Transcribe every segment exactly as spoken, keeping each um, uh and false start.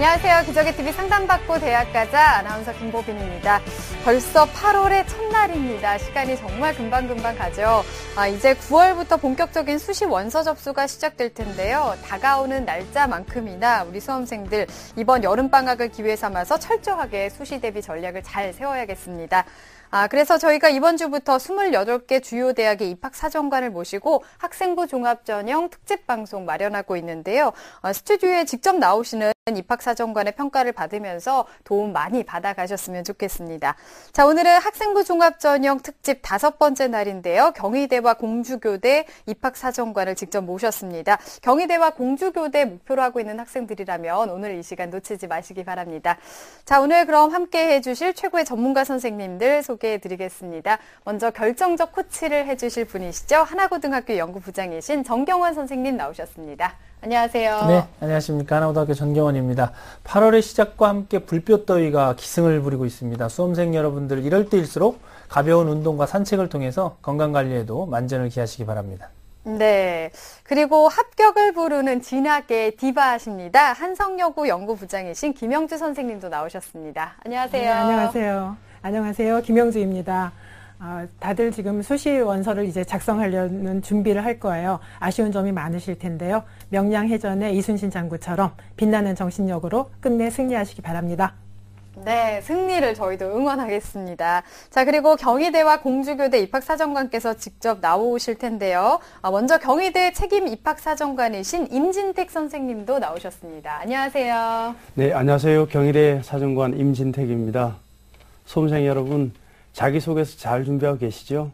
안녕하세요. 기적의티비 상담받고 대학 가자 아나운서 김보빈입니다. 벌써 팔월의 첫날입니다. 시간이 정말 금방금방 가죠. 아, 이제 구월부터 본격적인 수시 원서 접수가 시작될 텐데요. 다가오는 날짜만큼이나 우리 수험생들 이번 여름방학을 기회 삼아서 철저하게 수시 대비 전략을 잘 세워야겠습니다. 아, 그래서 저희가 이번 주부터 스물여덟 개 주요 대학의 입학사정관을 모시고 학생부 종합전형 특집 방송 마련하고 있는데요. 아, 스튜디오에 직접 나오시는 입학사정관의 평가를 받으면서 도움 많이 받아가셨으면 좋겠습니다. 자, 오늘은 학생부 종합전형 특집 다섯 번째 날인데요. 경희대와 공주교대 입학사정관을 직접 모셨습니다. 경희대와 공주교대 목표로 하고 있는 학생들이라면 오늘 이 시간 놓치지 마시기 바랍니다. 자, 오늘 그럼 함께 해주실 최고의 전문가 선생님들 소개해드리겠습니다. 먼저 결정적 코치를 해주실 분이시죠. 하나고등학교 연구부장이신 정경원 선생님 나오셨습니다. 안녕하세요. 네, 안녕하십니까. 하나고등학교 정경원입니다. 팔월의 시작과 함께 불볕더위가 기승을 부리고 있습니다. 수험생 여러분들 이럴 때일수록 가벼운 운동과 산책을 통해서 건강관리에도 만전을 기하시기 바랍니다. 네, 그리고 합격을 부르는 진학의 디바십니다. 한성여고 연구부장이신 김영주 선생님도 나오셨습니다. 안녕하세요. 네, 안녕하세요. 안녕하세요. 김영주입니다. 어, 다들 지금 수시 원서를 이제 작성하려는 준비를 할 거예요. 아쉬운 점이 많으실 텐데요. 명량해전의 이순신 장군처럼 빛나는 정신력으로 끝내 승리하시기 바랍니다. 네, 승리를 저희도 응원하겠습니다. 자, 그리고 경희대와 공주교대 입학사정관께서 직접 나오실 텐데요. 아, 먼저 경희대 책임 입학사정관이신 임진택 선생님도 나오셨습니다. 안녕하세요. 네, 안녕하세요. 경희대 사정관 임진택입니다. 수험생 여러분, 자기소개서 잘 준비하고 계시죠?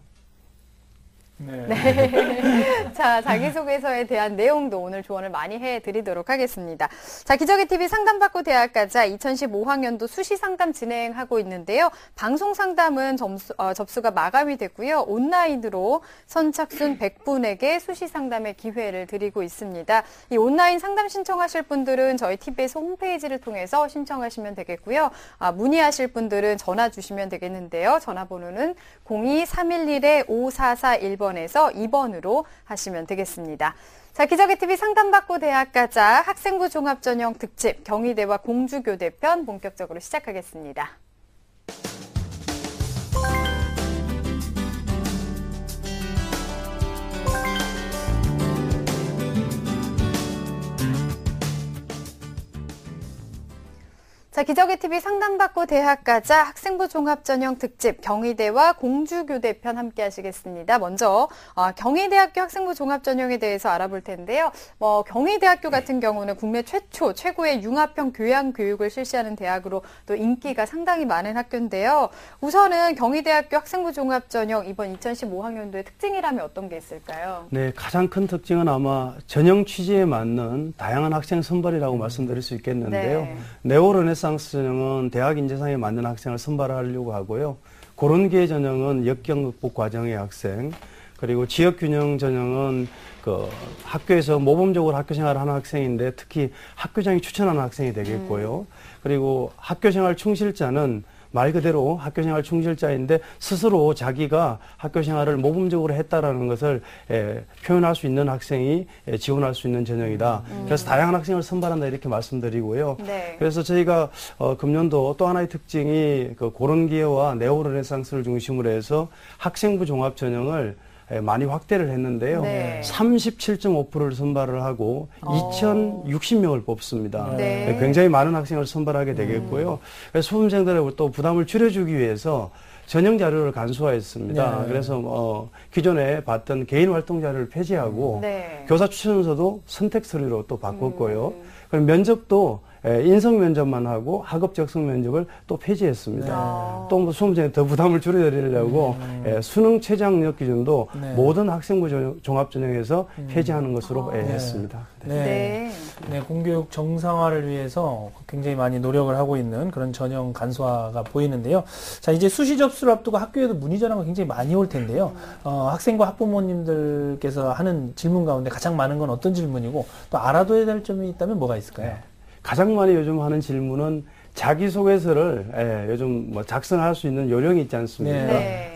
네. 네. 자, 자기소개서에 대한 내용도 오늘 조언을 많이 해드리도록 하겠습니다. 자, 기적의티비 상담받고 대학 가자 이천십오 학년도 수시 상담 진행하고 있는데요. 방송 상담은 점수, 어, 접수가 마감이 됐고요. 온라인으로 선착순 백 분에게 수시 상담의 기회를 드리고 있습니다. 이 온라인 상담 신청하실 분들은 저희 티비에스 홈페이지를 통해서 신청하시면 되겠고요. 아, 문의하실 분들은 전화 주시면 되겠는데요. 전화번호는 공이 삼일일 오사사일 번에서 이 번으로 하시면 되겠습니다. 자, 기적의티비 상담받고 대학 가자 학생부 종합전형 특집 경희대와 공주교대 편 본격적으로 시작하겠습니다. 자, 기적의티비 상담받고 대학 가자 학생부 종합전형 특집 경희대와 공주교대 편 함께 하시겠습니다. 먼저 어, 경희대학교 학생부 종합전형에 대해서 알아볼 텐데요. 뭐 경희대학교 같은 경우는 국내 최초 최고의 융합형 교양 교육을 실시하는 대학으로 또 인기가 상당히 많은 학교인데요. 우선은 경희대학교 학생부 종합전형 이번 이천십오 학년도의 특징이라면 어떤 게 있을까요? 네, 가장 큰 특징은 아마 전형 취지에 맞는 다양한 학생 선발이라고 말씀드릴 수 있겠는데요. 네. 네오르네상스 전형은 대학 인재상에 맞는 학생을 선발하려고 하고요. 고른기회 전형은 역경 극복 과정의 학생, 그리고 지역균형 전형은 그 학교에서 모범적으로 학교 생활을 하는 학생인데 특히 학교장이 추천하는 학생이 되겠고요. 음. 그리고 학교생활 충실자는 말 그대로 학교생활 충실자인데 스스로 자기가 학교생활을 모범적으로 했다라는 것을 에, 표현할 수 있는 학생이 에, 지원할 수 있는 전형이다. 음. 그래서 다양한 학생을 선발한다 이렇게 말씀드리고요. 네. 그래서 저희가 어, 금년도 또 하나의 특징이 그 고른기회와 네오르네상스를 중심으로 해서 학생부 종합 전형을 많이 확대를 했는데요. 네. 삼십칠 점 오 퍼센트를 선발을 하고 오. 이천육십 명을 뽑습니다. 네. 굉장히 많은 학생을 선발하게 되겠고요. 음. 그래서 수험생들의 또 부담을 줄여주기 위해서 전형 자료를 간소화했습니다. 네. 그래서 어, 기존에 봤던 개인 활동 자료를 폐지하고 네. 교사 추천서도 선택 서류로 또 바꿨고요. 음. 그리고 면접도 인성 면접만 하고 학업 적성 면접을 또 폐지했습니다. 네. 또 뭐 수험생에 더 부담을 줄여드리려고 네. 수능 최저 학력 기준도 네. 모든 학생부 종합전형에서 음. 폐지하는 것으로 아. 했습니다. 네. 네. 네, 공교육 정상화를 위해서 굉장히 많이 노력을 하고 있는 그런 전형 간소화가 보이는데요. 자, 이제 수시 접수를 앞두고 학교에도 문의 전화가 굉장히 많이 올 텐데요. 어, 학생과 학부모님들께서 하는 질문 가운데 가장 많은 건 어떤 질문이고 또 알아둬야 될 점이 있다면 뭐가 있을까요? 네. 가장 많이 요즘 하는 질문은 자기소개서를 예, 요즘 뭐 작성할 수 있는 요령이 있지 않습니까? 네.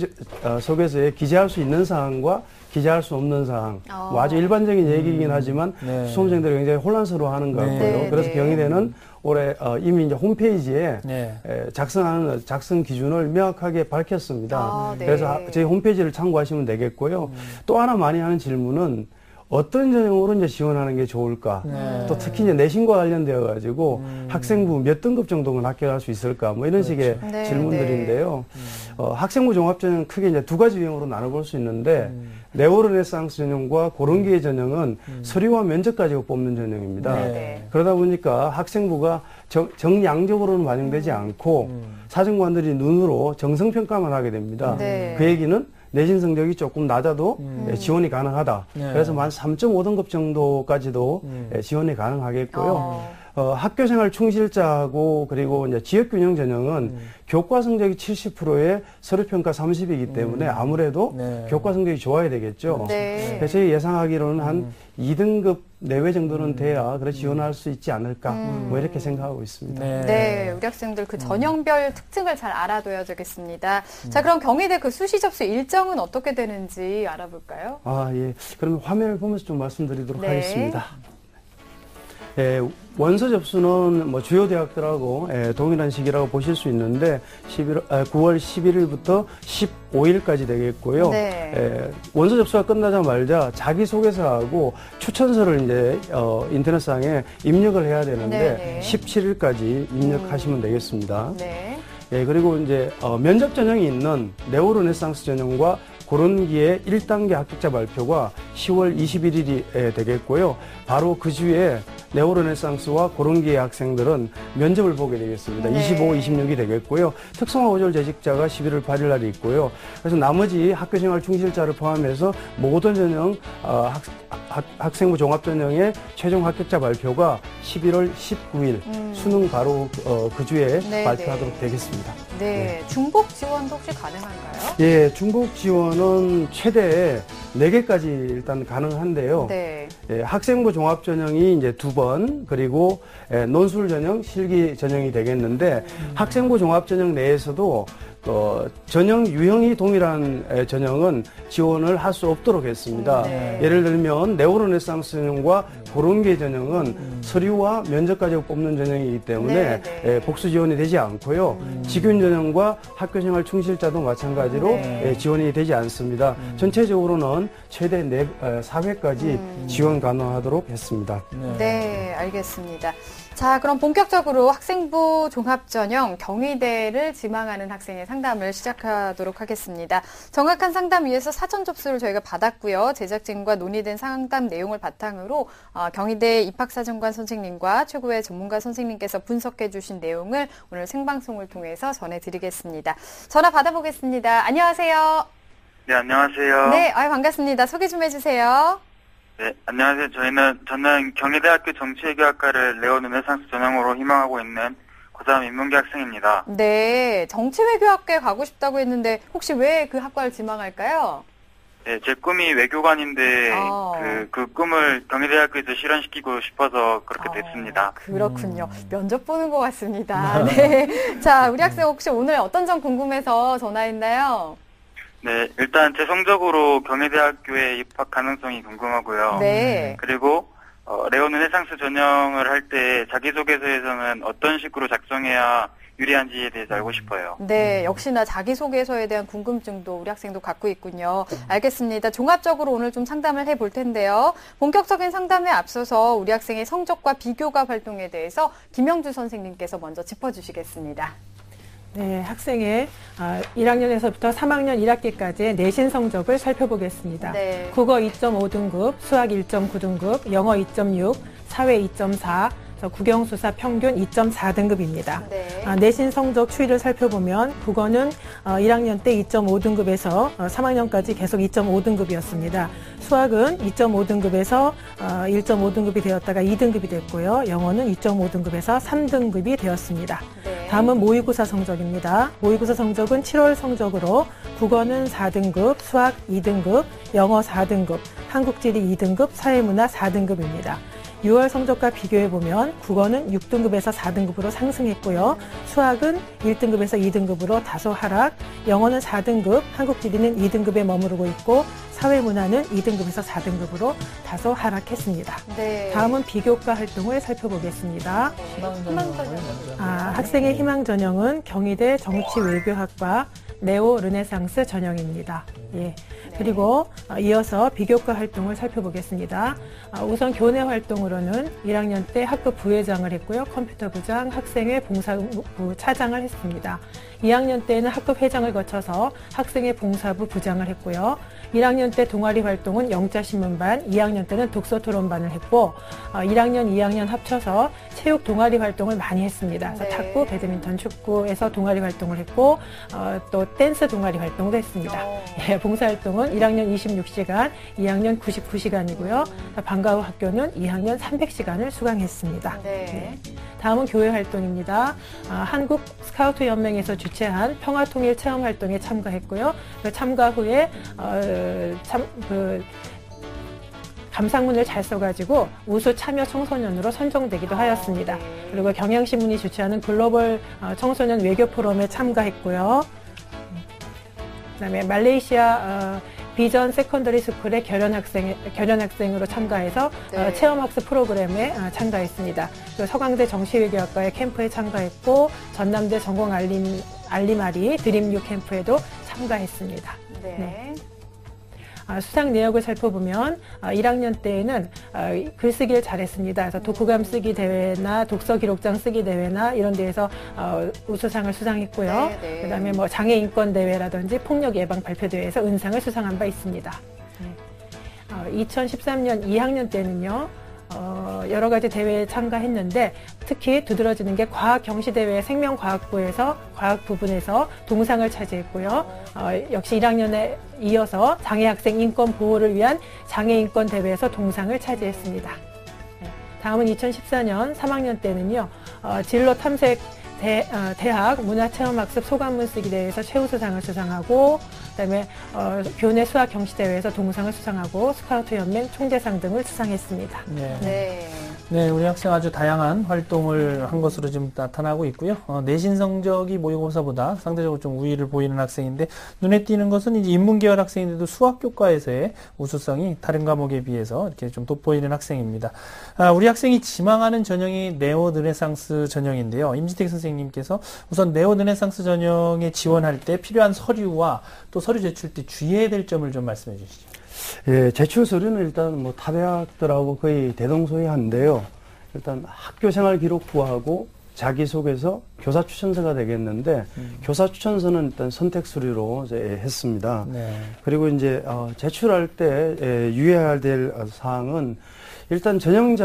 자기소개서에 기재할 수 있는 사항과 기재할 수 없는 사항. 뭐 아주 일반적인 얘기이긴 하지만 네. 수험생들이 굉장히 혼란스러워하는 것 같고요. 네. 그래서 네. 경희대는 올해 어, 이미 이제 홈페이지에 네. 에, 작성하는 작성 기준을 명확하게 밝혔습니다. 아, 네. 그래서 하, 저희 홈페이지를 참고하시면 되겠고요. 음. 또 하나 많이 하는 질문은 어떤 전형으로 이제 지원하는 게 좋을까? 네. 또 특히 이제 내신과 관련되어 가지고 음. 학생부 몇 등급 정도는 합격할 수 있을까? 뭐 이런 그렇죠. 식의 네, 질문들인데요. 네. 어, 학생부 종합전형 크게 이제 두 가지 유형으로 나눠볼 수 있는데 음. 네오르네상스 전형과 고른기회 전형은 음. 서류와 면접 가지고 뽑는 전형입니다. 네. 그러다 보니까 학생부가 정, 정량적으로는 반영되지 음. 않고 음. 사정관들이 눈으로 정성평가만 하게 됩니다. 네. 그 얘기는 내신 성적이 조금 낮아도 음. 지원이 가능하다. 네. 그래서 한 삼 점 오 등급 정도까지도 음. 지원이 가능하겠고요. 어. 어, 학교생활 충실자하고 그리고 이제 지역균형 전형은 음. 교과 성적이 칠십 퍼센트에 서류평가 삼십이기 때문에 음. 아무래도 네. 교과 성적이 좋아야 되겠죠. 네. 그래서 예상하기로는 한 음. 이 등급 내외 정도는 음. 돼야 그래 지원할 수 있지 않을까 음. 뭐 이렇게 생각하고 있습니다. 네, 네 우리 학생들 그 전형별 음. 특징을 잘 알아둬야 되겠습니다. 음. 자, 그럼 경희대 그 수시 접수 일정은 어떻게 되는지 알아볼까요? 아, 예. 그러면 화면을 보면서 좀 말씀드리도록 네. 하겠습니다. 예, 원서 접수는 뭐 주요 대학들하고 예, 동일한 시기라고 보실 수 있는데 십일, 아, 구월 십일일부터 십오일까지 되겠고요. 네. 예, 원서 접수가 끝나자마자 자기소개서하고 추천서를 이제 어, 인터넷상에 입력을 해야 되는데 네네. 십칠일까지 입력하시면 음. 되겠습니다. 네. 예, 그리고 이제 어, 면접 전형이 있는 네오르네상스 전형과 고른기회 일 단계 합격자 발표가 시월 이십일일이 되겠고요. 바로 그 주에 네오르네상스와 고른기회 학생들은 면접을 보게 되겠습니다. 네. 이십오, 이십육이 되겠고요. 특성화 오졸 재직자가 십일월 팔일 날이 있고요. 그래서 나머지 학교생활 충실자를 포함해서 모든 전형 어, 학, 학, 학생부 종합전형의 최종 합격자 발표가 십일월 십구일 음. 수능 바로 어, 그 주에 네, 발표하도록 네. 되겠습니다. 네. 네, 중복 지원도 혹시 가능한가요? 예, 중복 지원은 최대 네 개까지 일단 가능한데요. 네. 예, 학생부 종합전형이 이제 두 번, 그리고 예, 논술 전형, 실기 전형이 되겠는데 음. 학생부 종합전형 내에서도 어, 전형 유형이 동일한 에, 전형은 지원을 할 수 없도록 했습니다. 네. 예를 들면 네오르네상스 전형과 고른기회 전형은 음. 서류와 면접 가지고 뽑는 전형이기 때문에 네, 네. 에, 복수 지원이 되지 않고요. 음. 직윤 전형과 학교생활 충실자도 마찬가지로 네. 에, 지원이 되지 않습니다. 음. 전체적으로는 최대 네, 사 회까지 음. 지원 가능하도록 했습니다. 네. 네, 알겠습니다. 자, 그럼 본격적으로 학생부 종합전형 경희대를 지망하는 학생의 상담을 시작하도록 하겠습니다. 정확한 상담 위해서 사전 접수를 저희가 받았고요. 제작진과 논의된 상담 내용을 바탕으로 어, 경희대 입학사정관 선생님과 최고의 전문가 선생님께서 분석해 주신 내용을 오늘 생방송을 통해서 전해드리겠습니다. 전화 받아보겠습니다. 안녕하세요. 네, 안녕하세요. 네, 아유, 반갑습니다. 소개 좀 해주세요. 네, 안녕하세요. 저희는, 저는 경희대학교 정치외교학과를 네오르네상스 전형으로 희망하고 있는 고삼 인문계 학생입니다. 네, 정치외교학과에 가고 싶다고 했는데 혹시 왜 그 학과를 지망할까요? 네, 제 꿈이 외교관인데 아. 그, 그 꿈을 경희대학교에서 실현시키고 싶어서 그렇게 아, 됐습니다. 그렇군요. 음. 면접 보는 것 같습니다. 네. 자, 우리 학생 혹시 오늘 어떤 점 궁금해서 전화했나요? 네, 일단 제 성적으로 경희대학교에 입학 가능성이 궁금하고요. 네. 그리고 어, 네오르네상스 전형을 할 때 자기소개서에서는 어떤 식으로 작성해야 유리한지에 대해서 알고 싶어요. 네, 역시나 자기소개서에 대한 궁금증도 우리 학생도 갖고 있군요. 알겠습니다. 종합적으로 오늘 좀 상담을 해볼 텐데요. 본격적인 상담에 앞서서 우리 학생의 성적과 비교과 활동에 대해서 김영주 선생님께서 먼저 짚어주시겠습니다. 네, 학생의 일 학년에서부터 삼 학년 일 학기까지의 내신 성적을 살펴보겠습니다. 네. 국어 이 점 오 등급, 수학 일 점 구 등급, 영어 이 점 육, 사회 이 점 사, 국영수사 평균 이 점 사 등급입니다. 네. 아, 내신 성적 추이를 살펴보면 국어는 어, 일 학년 때 이 점 오 등급에서 어, 삼 학년까지 계속 이 점 오 등급이었습니다. 수학은 이 점 오 등급에서 어, 일 점 오 등급이 되었다가 이 등급이 됐고요. 영어는 이 점 오 등급에서 삼 등급이 되었습니다. 네. 다음은 모의고사 성적입니다. 모의고사 성적은 칠월 성적으로 국어는 사 등급, 수학 이 등급, 영어 사 등급, 한국지리 이 등급, 사회문화 사 등급입니다. 유월 성적과 비교해 보면 국어는 육 등급에서 사 등급으로 상승했고요. 수학은 일 등급에서 이 등급으로 다소 하락, 영어는 사 등급, 한국 지리는 이 등급에 머무르고 있고 사회문화는 이 등급에서 사 등급으로 다소 하락했습니다. 네. 다음은 비교과 활동을 살펴보겠습니다. 희망전형. 아, 학생의 희망전형은 경희대 정치외교학과 네오 르네상스 전형입니다. 예. 그리고 이어서 비교과 활동을 살펴보겠습니다. 우선 교내 활동으로는 일 학년 때 학급 부회장을 했고요. 컴퓨터 부장, 학생회 봉사부 차장을 했습니다. 이 학년 때는 학급 회장을 거쳐서 학생회 봉사부 부장을 했고요. 일 학년 때 동아리 활동은 영자신문반, 이 학년 때는 독서토론반을 했고 일 학년, 이 학년 합쳐서 체육 동아리 활동을 많이 했습니다. 그래서 네. 탁구, 배드민턴, 축구에서 동아리 활동을 했고 어, 또 댄스 동아리 활동도 했습니다. 예, 봉사활동은 일 학년 이십육 시간, 이 학년 구십구 시간이고요. 방과 후 학교는 이 학년 삼백 시간을 수강했습니다. 네. 네. 다음은 교회 활동입니다. 아, 한국 스카우트 연맹에서 주최한 평화통일 체험 활동에 참가했고요. 그 참가 후에 어, 참, 그 감상문을 잘 써가지고 우수 참여 청소년으로 선정되기도 하였습니다. 그리고 경향신문이 주최하는 글로벌 청소년 외교 포럼에 참가했고요. 그다음에 말레이시아 어, 비전 세컨더리 스쿨의 결연 학생 결연 학생으로 참가해서 네. 어, 체험 학습 프로그램에 어, 참가했습니다. 또 서강대 정치외교학과의 캠프에 참가했고 전남대 전공 알림 알림아리 드림유 캠프에도 참가했습니다. 네. 네. 아, 수상 내역을 살펴보면 아, 일 학년 때에는 아, 글쓰기를 잘했습니다. 그래서 독후감 쓰기 대회나 독서 기록장 쓰기 대회나 이런 데에서 어, 우수상을 수상했고요. 네, 네. 그다음에 뭐 장애 인권 대회라든지 폭력 예방 발표 대회에서 은상을 수상한 바 있습니다. 네. 어, 이천십삼 년 이 학년 때는요. 어, 여러 가지 대회에 참가했는데 특히 두드러지는 게 과학 경시대회 생명과학부에서 과학 부분에서 동상을 차지했고요. 어, 역시 일 학년에 이어서 장애학생 인권 보호를 위한 장애인권 대회에서 동상을 차지했습니다. 네. 다음은 이천십사 년 삼 학년 때는요. 어, 진로 탐색 대, 어, 대학 문화체험학습 소감문 쓰기 대회에서 최우수상을 수상하고 그다음에 어, 교내 수학 경시대회에서 동상을 수상하고 스카우트 연맹 총대상 등을 수상했습니다. 네. 네. 네, 우리 학생 아주 다양한 활동을 한 것으로 지금 나타나고 있고요. 어, 내신 성적이 모의고사보다 상대적으로 좀 우위를 보이는 학생인데 눈에 띄는 것은 이제 인문계열 학생인데도 수학교과에서의 우수성이 다른 과목에 비해서 이렇게 좀 돋보이는 학생입니다. 아, 우리 학생이 지망하는 전형이 네오 르네상스 전형인데요. 임지택 선생님께서 우선 네오 르네상스 전형에 지원할 때 필요한 서류와 또 서류 제출 때 주의해야 될 점을 좀 말씀해 주시죠. 예, 제출 서류는 일단 뭐 타 대학들하고 거의 대동소이한데요. 일단 학교생활 기록부하고 자기소개서, 교사 추천서가 되겠는데 음. 교사 추천서는 일단 선택 서류로 이제 했습니다. 네. 그리고 이제 어, 제출할 때 예, 유의해야 될 사항은 일단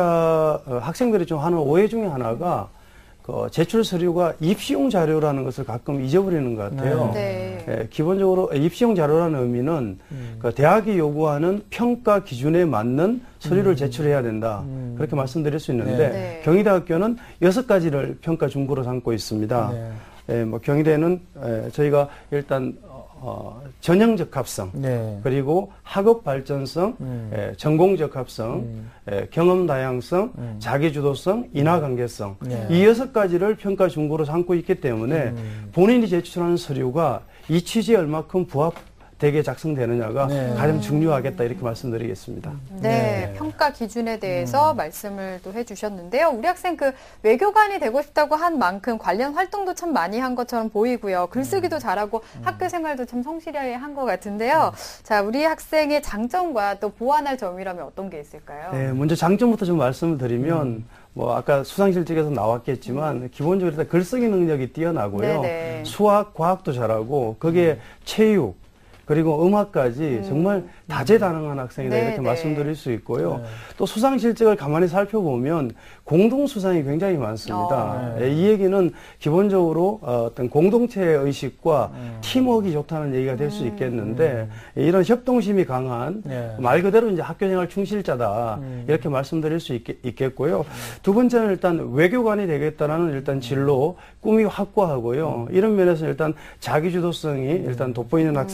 전형자 어, 학생들이 좀 하는 오해 중에 하나가 그 제출 서류가 입시용 자료라는 것을 가끔 잊어버리는 것 같아요. 네. 예, 기본적으로 입시용 자료라는 의미는 음. 그 대학이 요구하는 평가 기준에 맞는 서류를 음. 제출해야 된다. 음. 그렇게 말씀드릴 수 있는데 네. 경희대학교는 여섯 가지를 평가 준구로 삼고 있습니다. 네. 예, 뭐 경희대는 예, 저희가 일단 어, 전형 적합성, 네. 그리고 학업 발전성, 음. 예, 전공 적합성, 음. 예, 경험 다양성, 음. 자기주도성, 인하 관계성 네. 이 여섯 가지를 평가 준구로 삼고 있기 때문에 음. 본인이 제출하는 서류가 이 취지에 얼마큼 부합되게 작성되느냐가 네. 가장 중요하겠다 이렇게 말씀드리겠습니다. 네, 네. 평가 기준에 대해서 음. 말씀을 또 해주셨는데요. 우리 학생 그 외교관이 되고 싶다고 한 만큼 관련 활동도 참 많이 한 것처럼 보이고요. 글쓰기도 잘하고 음. 학교 생활도 참 성실하게 한 것 같은데요. 음. 자, 우리 학생의 장점과 또 보완할 점이라면 어떤 게 있을까요? 네, 먼저 장점부터 좀 말씀을 드리면 음. 뭐 아까 수상실적에서 나왔겠지만 음. 기본적으로 일단 글쓰기 능력이 뛰어나고요. 네네. 수학, 과학도 잘하고 거기에 음. 체육 그리고 음악까지 음. 정말 다재다능한 학생이다 네, 이렇게 네. 말씀드릴 수 있고요. 네. 또 수상 실적을 가만히 살펴보면 공동 수상이 굉장히 많습니다. 어, 네. 이 얘기는 기본적으로 어떤 공동체 의식과 음. 팀워크가 좋다는 얘기가 될 수 있겠는데 음. 이런 협동심이 강한 네. 말 그대로 이제 학교생활 충실자다 음. 이렇게 말씀드릴 수 있겠, 있겠고요. 음. 두 번째는 일단 외교관이 되겠다라는 일단 진로 꿈이 확고하고요. 음. 이런 면에서 일단 자기주도성이 일단 돋보이는 음. 학생이다.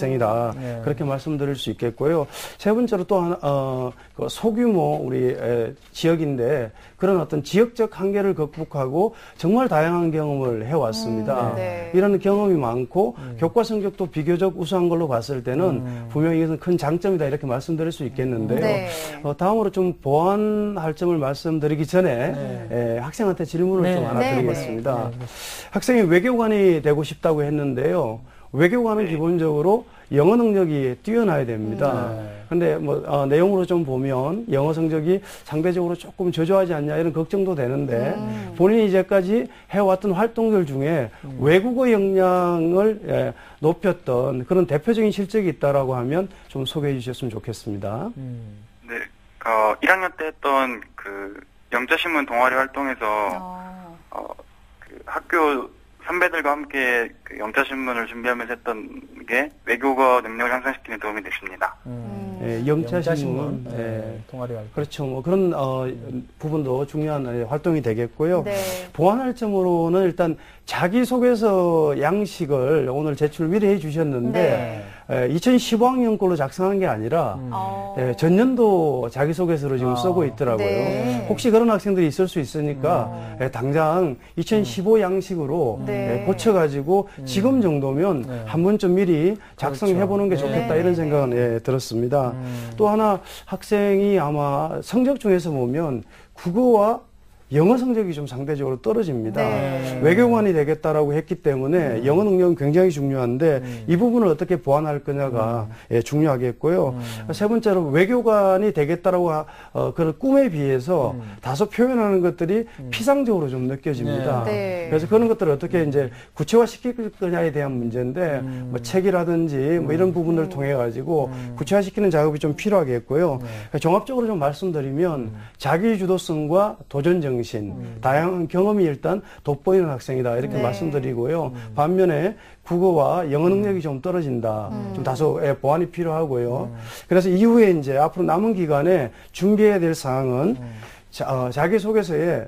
있다. 네. 그렇게 말씀드릴 수 있겠고요. 세 번째로 또 하나, 어, 그 소규모 우리 에, 지역인데 그런 어떤 지역적 한계를 극복하고 정말 다양한 경험을 해왔습니다. 음, 네. 이런 경험이 많고 음. 교과 성적도 비교적 우수한 걸로 봤을 때는 음. 분명히 이것은 큰 장점이다 이렇게 말씀드릴 수 있겠는데요. 네. 어, 다음으로 좀 보완할 점을 말씀드리기 전에 네. 에, 학생한테 질문을 네. 좀 하나 네. 드리겠습니다. 네. 학생이 외교관이 되고 싶다고 했는데요. 외교관은 네. 기본적으로 영어 능력이 뛰어나야 됩니다. 네. 근데 뭐 어, 내용으로 좀 보면 영어 성적이 상대적으로 조금 저조하지 않냐 이런 걱정도 되는데 음. 본인이 이제까지 해왔던 활동들 중에 음. 외국어 역량을 예, 높였던 그런 대표적인 실적이 있다라고 하면 좀 소개해 주셨으면 좋겠습니다. 음. 네, 어, 일 학년 때 했던 그 영자신문 동아리 활동에서 어. 어, 그 학교 선배들과 함께 그 영자신문을 준비하면서 했던 게 외국어 능력을 향상시키는 도움이 됐습니다. 음. 예, 영자신문, 네. 예, 동아리 활동. 그렇죠. 뭐 그런 어, 부분도 중요한 활동이 되겠고요. 네. 보완할 점으로는 일단 자기소개서 양식을 오늘 제출 미리 해 주셨는데 네. 에, 이천십오 학년 걸로 작성한 게 아니라 음. 어. 예, 전년도 자기소개서로 지금 아. 쓰고 있더라고요. 네. 혹시 그런 학생들이 있을 수 있으니까 음. 예, 당장 이천십오 양식으로 네. 예, 고쳐가지고 음. 지금 정도면 네. 한 번쯤 미리 작성해보는 게 그렇죠. 좋겠다 네. 이런 생각은 예, 들었습니다. 음. 또 하나 학생이 아마 성적 중에서 보면 국어와 영어 성적이 좀 상대적으로 떨어집니다. 네. 외교관이 되겠다라고 했기 때문에 음. 영어 능력은 굉장히 중요한데 음. 이 부분을 어떻게 보완할 거냐가 예, 중요하겠고요. 음. 세 번째로 외교관이 되겠다라고 하, 어, 그런 꿈에 비해서 음. 다소 표현하는 것들이 음. 피상적으로 좀 느껴집니다. 네. 네. 그래서 그런 것들을 어떻게 이제 구체화시킬 거냐에 대한 문제인데 음. 뭐 책이라든지 뭐 이런 부분을 음. 통해 가지고 음. 구체화시키는 작업이 좀 필요하겠고요. 네. 종합적으로 좀 말씀드리면 음. 자기 주도성과 도전 정신, 음. 다양한 경험이 일단 돋보이는 학생이다 이렇게 네. 말씀드리고요. 음. 반면에 국어와 영어 능력이 좀 떨어진다. 음. 좀 다소 예, 보완이 필요하고요. 음. 그래서 이후에 이제 앞으로 남은 기간에 준비해야 될 사항은 음. 자, 어, 자기소개서에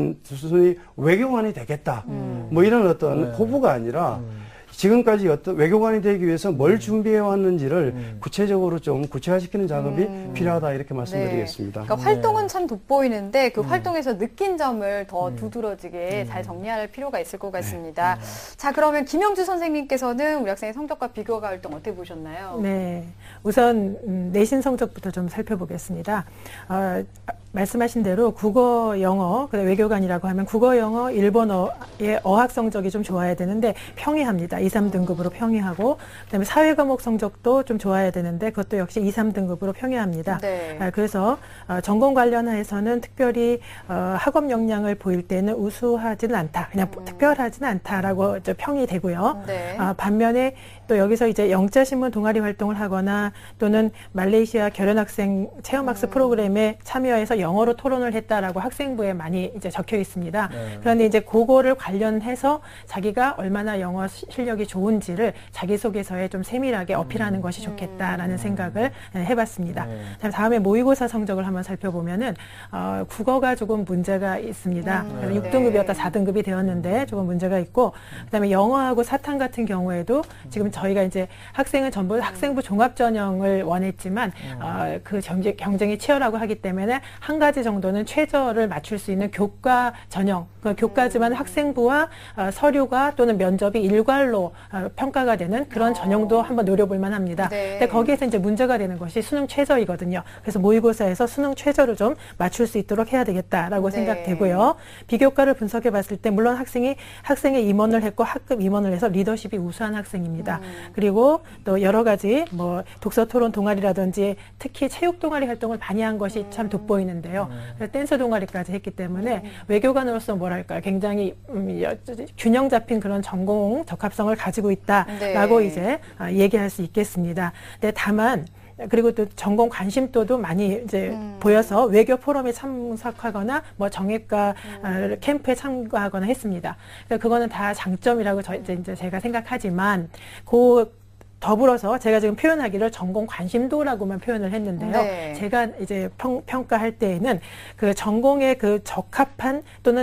단순히 외교관이 되겠다. 음. 뭐 이런 어떤 네. 포부가 아니라 음. 지금까지 어떤 외교관이 되기 위해서 뭘 준비해 왔는지를 음. 구체적으로 좀 구체화시키는 작업이 음. 필요하다 이렇게 말씀드리겠습니다. 그러니까 네. 활동은 참 돋보이는데 그 음. 활동에서 느낀 점을 더 음. 두드러지게 음. 잘 정리할 필요가 있을 것 네. 같습니다. 자, 그러면 김영주 선생님께서는 우리 학생의 성적과 비교가 활동 어떻게 보셨나요? 네, 우선 음, 내신 성적부터 좀 살펴보겠습니다. 어, 말씀하신 대로 국어, 영어, 그다음에 외교관이라고 하면 국어, 영어, 일본어의 어학 성적이 좀 좋아야 되는데 평이합니다. 이, 삼 등급으로 평이하고 그다음에 사회 과목 성적도 좀 좋아야 되는데 그것도 역시 이, 삼 등급으로 평이합니다. 네. 아, 그래서 어, 전공 관련해서는 특별히 어, 학업 역량을 보일 때는 우수하지는 않다. 그냥 음. 특별하지는 않다라고 저 평이 되고요. 네. 아, 반면에 또 여기서 이제 영자신문 동아리 활동을 하거나 또는 말레이시아 결연학생 체험학습 음. 프로그램에 참여해서 영어로 토론을 했다라고 학생부에 많이 이제 적혀 있습니다. 네. 그런데 이제 그거를 관련해서 자기가 얼마나 영어 시- 실력이 좋은지를 자기소개서에 좀 세밀하게 어필하는 것이 좋겠다라는 생각을 해봤습니다. 네. 자, 다음에 모의고사 성적을 한번 살펴보면은 어, 국어가 조금 문제가 있습니다. 음, 그래서 네. 육 등급이었다 사 등급이 되었는데 조금 문제가 있고 그다음에 영어하고 사탐 같은 경우에도 지금 저희가 이제 학생은 전부 학생부 종합 전형을 원했지만 어, 그 경쟁, 경쟁이 치열하고 하기 때문에 한 가지 정도는 최저를 맞출 수 있는 교과 전형, 그 교과지만 학생부와 어, 서류가 또는 면접이 일괄로 어, 평가가 되는 그런 어. 전형도 한번 노려볼 만합니다. 네. 근데 거기에서 이제 문제가 되는 것이 수능 최저이거든요. 그래서 모의고사에서 수능 최저를 좀 맞출 수 있도록 해야 되겠다라고 네. 생각되고요. 비교과를 분석해 봤을 때 물론 학생이 학생의 임원을 했고 학급 임원을 해서 리더십이 우수한 학생입니다. 음. 그리고 또 여러 가지 뭐 독서 토론 동아리라든지 특히 체육 동아리 활동을 많이 한 것이 참 돋보이는데요. 그래서 댄스 동아리까지 했기 때문에 외교관으로서 뭐랄까 굉장히 음, 여- 균형 잡힌 그런 전공 적합성을 가지고 있다라고 네. 이제 아, 얘기할 수 있겠습니다. 근데 다만 그리고 또 전공 관심도도 많이 이제 음. 보여서 외교 포럼에 참석하거나 뭐 정외과 아, 캠프에 참가하거나 했습니다. 그러니까 그거는 다 장점이라고 저 이제 이제 제가 생각하지만 그 더불어서 제가 지금 표현하기를 전공 관심도라고만 표현을 했는데요. 네. 제가 이제 평, 평가할 때에는 그 전공에 그 적합한 또는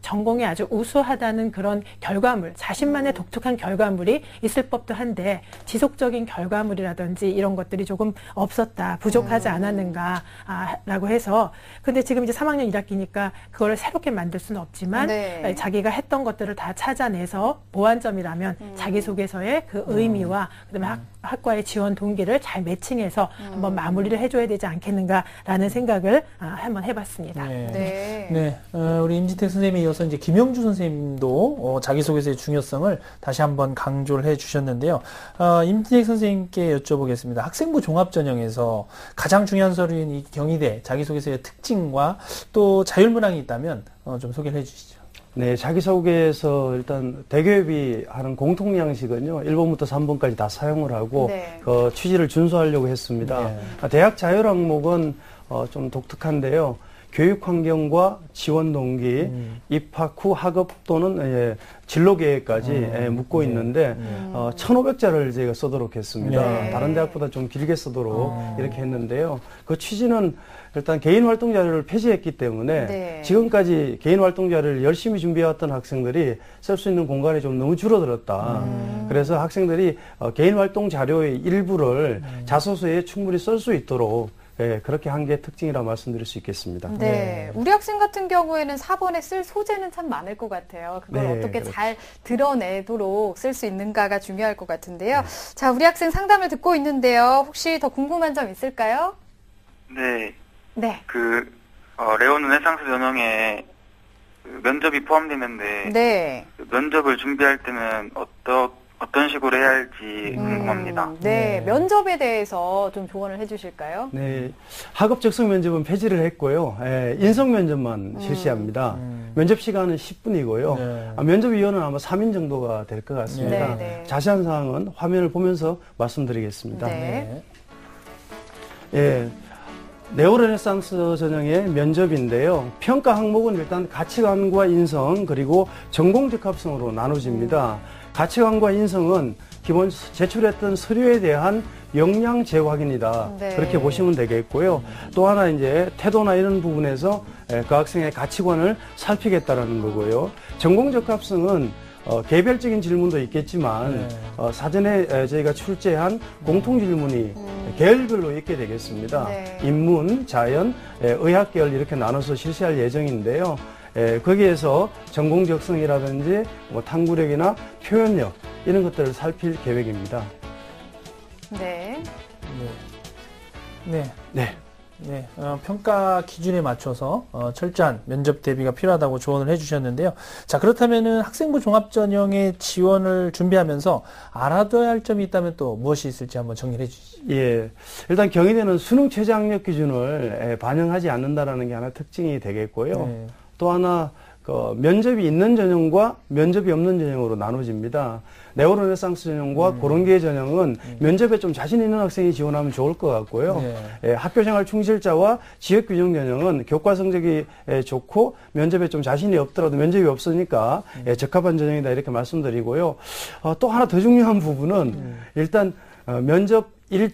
전공이 아주 우수하다는 그런 결과물, 자신만의 독특한 결과물이 있을 법도 한데 지속적인 결과물이라든지 이런 것들이 조금 없었다, 부족하지 않았는가라고 해서 근데 지금 이제 삼 학년 일 학기니까 그거를 새롭게 만들 수는 없지만 네. 자기가 했던 것들을 다 찾아내서 보완점이라면 음. 자기소개서의 그 의미와 그다음에 학, 학과의 지원 동기를 잘 매칭해서 음. 한번 마무리를 해줘야 되지 않겠는가라는 생각을 아, 한번 해봤습니다. 네. 네. 네. 어, 우리 임진택 선생님에 이어서 이제 김영주 선생님도 어, 자기소개서의 중요성을 다시 한번 강조를 해주셨는데요. 어, 임진택 선생님께 여쭤보겠습니다. 학생부 종합전형에서 가장 중요한 서류인 이 경희대 자기소개서의 특징과 또 자율문항이 있다면 어, 좀 소개를 해주시죠. 네, 자기소개에서 일단 대교협이 하는 공통 양식은요, 일 번부터 삼 번까지 다 사용을 하고, 네. 그 취지를 준수하려고 했습니다. 네. 대학 자율 항목은 어, 좀 독특한데요. 교육 환경과 지원 동기, 음. 입학 후 학업 또는 예, 진로 계획까지 음. 예, 묻고 네. 있는데 음. 어, 천오백 자를 저희가 쓰도록 했습니다. 네. 다른 대학보다 좀 길게 쓰도록 음. 이렇게 했는데요. 그 취지는 일단 개인 활동 자료를 폐지했기 때문에 네. 지금까지 개인 활동 자료를 열심히 준비해왔던 학생들이 쓸 수 있는 공간이 좀 너무 줄어들었다. 음. 그래서 학생들이 어, 개인 활동 자료의 일부를 음. 자소서에 충분히 쓸 수 있도록 예, 그렇게 한 게 특징이라 말씀드릴 수 있겠습니다. 네. 네. 우리 학생 같은 경우에는 사 번에 쓸 소재는 참 많을 것 같아요. 그걸 네, 어떻게 그렇죠. 잘 드러내도록 쓸 수 있는가가 중요할 것 같은데요. 네. 자, 우리 학생 상담을 듣고 있는데요. 혹시 더 궁금한 점 있을까요? 네. 네. 그, 어, 레오는 해상수 전형에 그 면접이 포함되는데. 네. 그 면접을 준비할 때는 어떤, 어떤 식으로 해야 할지 음, 궁금합니다. 네, 네, 면접에 대해서 좀 조언을 해주실까요? 네, 학업 적성 면접은 폐지를 했고요. 예, 인성 면접만 음. 실시합니다. 음. 면접 시간은 십 분이고요. 네. 아, 면접위원은 아마 삼 인 정도가 될 것 같습니다. 네, 네. 자세한 사항은 화면을 보면서 말씀드리겠습니다. 네. 예. 네오르네상스 전형의 면접인데요. 평가 항목은 일단 가치관과 인성 그리고 전공 적합성으로 나눠집니다. 음. 가치관과 인성은 기본 제출했던 서류에 대한 역량 재확인이다. 네. 그렇게 보시면 되겠고요. 또 하나 이제 태도나 이런 부분에서 그 학생의 가치관을 살피겠다라는 거고요. 전공 적합성은 어, 개별적인 질문도 있겠지만 네. 어, 사전에 에, 저희가 출제한 공통 질문이 음. 계열별로 있게 되겠습니다. 네. 인문, 자연, 에, 의학계열 이렇게 나눠서 실시할 예정인데요. 에, 거기에서 전공 적성이라든지 뭐 탐구력이나 표현력 이런 것들을 살필 계획입니다. 네. 네. 네. 네. 네, 어, 평가 기준에 맞춰서 어, 철저한 면접 대비가 필요하다고 조언을 해주셨는데요. 자, 그렇다면은 학생부 종합전형의 지원을 준비하면서 알아둬야 할 점이 있다면 또 무엇이 있을지 한번 정리해 주시죠. 예, 일단 경희대는 수능 최저학력 기준을 에, 반영하지 않는다라는 게 하나 특징이 되겠고요. 네. 또 하나 그 면접이 있는 전형과 면접이 없는 전형으로 나눠집니다. 네오르네상스 전형과 음. 고른계의 전형은 음. 면접에 좀 자신 있는 학생이 지원하면 좋을 것 같고요. 네. 예, 학교생활 충실자와 지역규정 전형은 교과 성적이 예, 좋고 면접에 좀 자신이 없더라도 면접이 없으니까 음. 예, 적합한 전형이다 이렇게 말씀드리고요. 어, 또 하나 더 중요한 부분은 음. 일단 어, 면접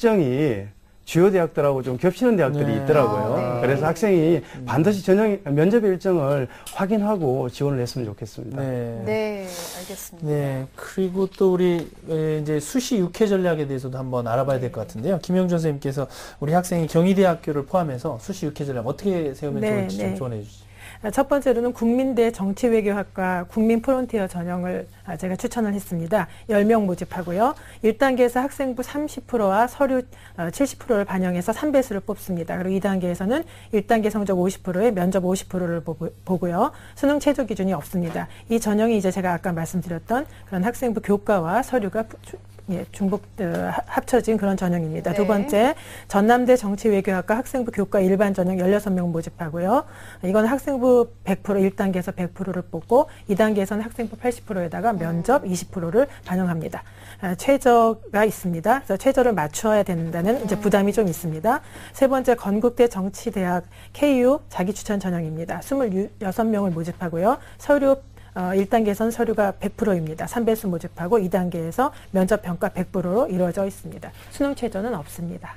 일정이 주요 대학들하고 좀 겹치는 대학들이 네. 있더라고요. 아, 네. 그래서 학생이 음. 반드시 전형 면접 일정을 확인하고 지원을 했으면 좋겠습니다. 네, 네, 알겠습니다. 네, 그리고 또 우리 이제 수시 육회 전략에 대해서도 한번 알아봐야 될 것 같은데요. 김영준 선생님께서 우리 학생이 경희대학교를 포함해서 수시 육회 전략 어떻게 세우면 네, 좋을지 좀 네. 조언해 주시죠. 첫 번째로는 국민대 정치외교학과 국민프론티어 전형을 제가 추천을 했습니다. 열 명 모집하고요. 일 단계에서 학생부 삼십 퍼센트와 서류 칠십 퍼센트를 반영해서 삼 배수를 뽑습니다. 그리고 이 단계에서는 일 단계 성적 오십 퍼센트에 면접 오십 퍼센트를 보고요. 수능 최저 기준이 없습니다. 이 전형이 이제 제가 아까 말씀드렸던 그런 학생부 교과와 서류가 예, 중복 어, 합쳐진 그런 전형입니다. 네. 두 번째, 전남대 정치외교학과 학생부 교과 일반 전형 열여섯 명 모집하고요. 이건 학생부 백 퍼센트 일 단계에서 백 퍼센트를 뽑고 이 단계에서는 학생부 팔십 퍼센트에다가 면접 이십 퍼센트를 반영합니다. 아, 최저가 있습니다. 그래서 최저를 맞춰야 된다는 이제 부담이 좀 있습니다. 세 번째, 건국대 정치대학 케이유 자기추천 전형입니다. 이십육 명을 모집하고요. 서류 어, 일 단계에서는 서류가 백 퍼센트입니다. 삼 배수 모집하고 이 단계에서 면접 평가 백 퍼센트로 이루어져 있습니다. 수능 최저는 없습니다.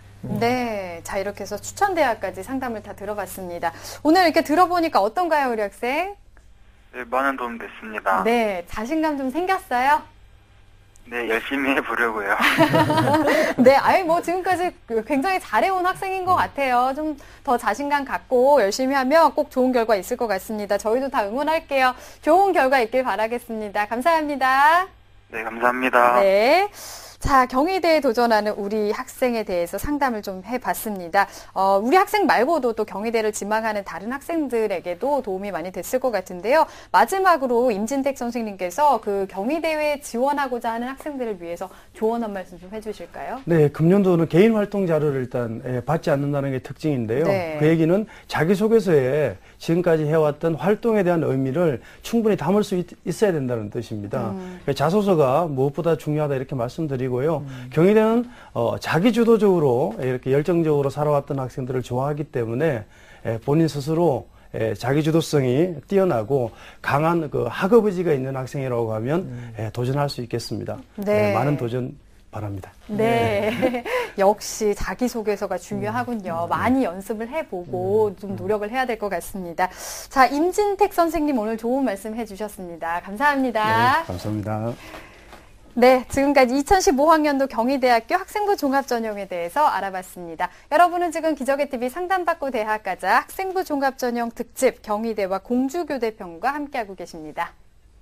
네, 자 이렇게 해서 추천 대학까지 상담을 다 들어봤습니다. 오늘 이렇게 들어보니까 어떤가요, 우리 학생? 네, 많은 도움 됐습니다. 네, 자신감 좀 생겼어요? 네, 열심히 해보려고요. 네, 아니 뭐 지금까지 굉장히 잘해온 학생인 것 같아요. 좀 더 자신감 갖고 열심히 하면 꼭 좋은 결과 있을 것 같습니다. 저희도 다 응원할게요. 좋은 결과 있길 바라겠습니다. 감사합니다. 네, 감사합니다. 네. 자, 경희대에 도전하는 우리 학생에 대해서 상담을 좀 해봤습니다. 어, 우리 학생 말고도 또 경희대를 지망하는 다른 학생들에게도 도움이 많이 됐을 것 같은데요. 마지막으로 임진택 선생님께서 그 경희대회에 지원하고자 하는 학생들을 위해서 조언 한 말씀 좀 해주실까요? 네, 금년도는 개인 활동 자료를 일단 받지 않는다는 게 특징인데요. 네. 그 얘기는 자기소개서에 지금까지 해왔던 활동에 대한 의미를 충분히 담을 수 있, 있어야 된다는 뜻입니다. 음. 자소서가 무엇보다 중요하다 이렇게 말씀드리고 고요. 음. 경희대는 어, 자기 주도적으로 이렇게 열정적으로 살아왔던 학생들을 좋아하기 때문에 에, 본인 스스로 에, 자기 주도성이 뛰어나고 강한 그 학업 의지가 있는 학생이라고 하면 음. 에, 도전할 수 있겠습니다. 네. 에, 많은 도전 바랍니다. 네. 네. 역시 자기소개서가 중요하군요. 음. 많이 연습을 해보고 음. 좀 노력을 해야 될 것 같습니다. 자, 임진택 선생님 오늘 좋은 말씀 해주셨습니다. 감사합니다. 네, 감사합니다. 네, 지금까지 이천십오 학년도 경희대학교 학생부 종합전형에 대해서 알아봤습니다. 여러분은 지금 기적의 티비 상담받고 대학 가자 학생부 종합전형 특집 경희대와 공주교대편과 함께하고 계십니다.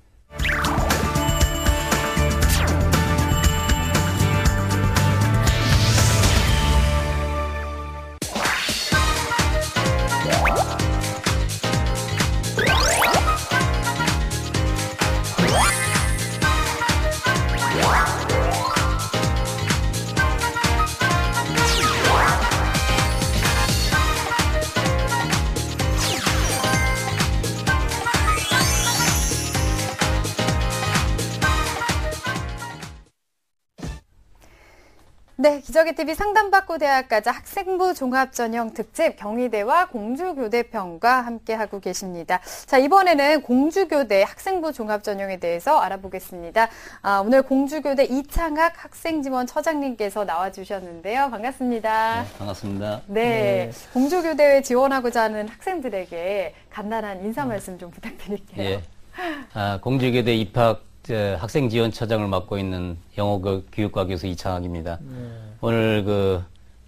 네, 기적의 티비 상담받고 대학 가자 학생부 종합전형 특집 경희대와 공주교대편과 함께하고 계십니다. 자, 이번에는 공주교대 학생부 종합전형에 대해서 알아보겠습니다. 아, 오늘 공주교대 이창학 학생지원 처장님께서 나와주셨는데요. 반갑습니다. 네, 반갑습니다. 네, 네. 공주교대에 지원하고자 하는 학생들에게 간단한 인사 말씀 좀 부탁드릴게요. 예. 아, 공주교대 입학 학생지원처장을 맡고 있는 영어교육과 교수 이창학입니다. 네. 오늘 그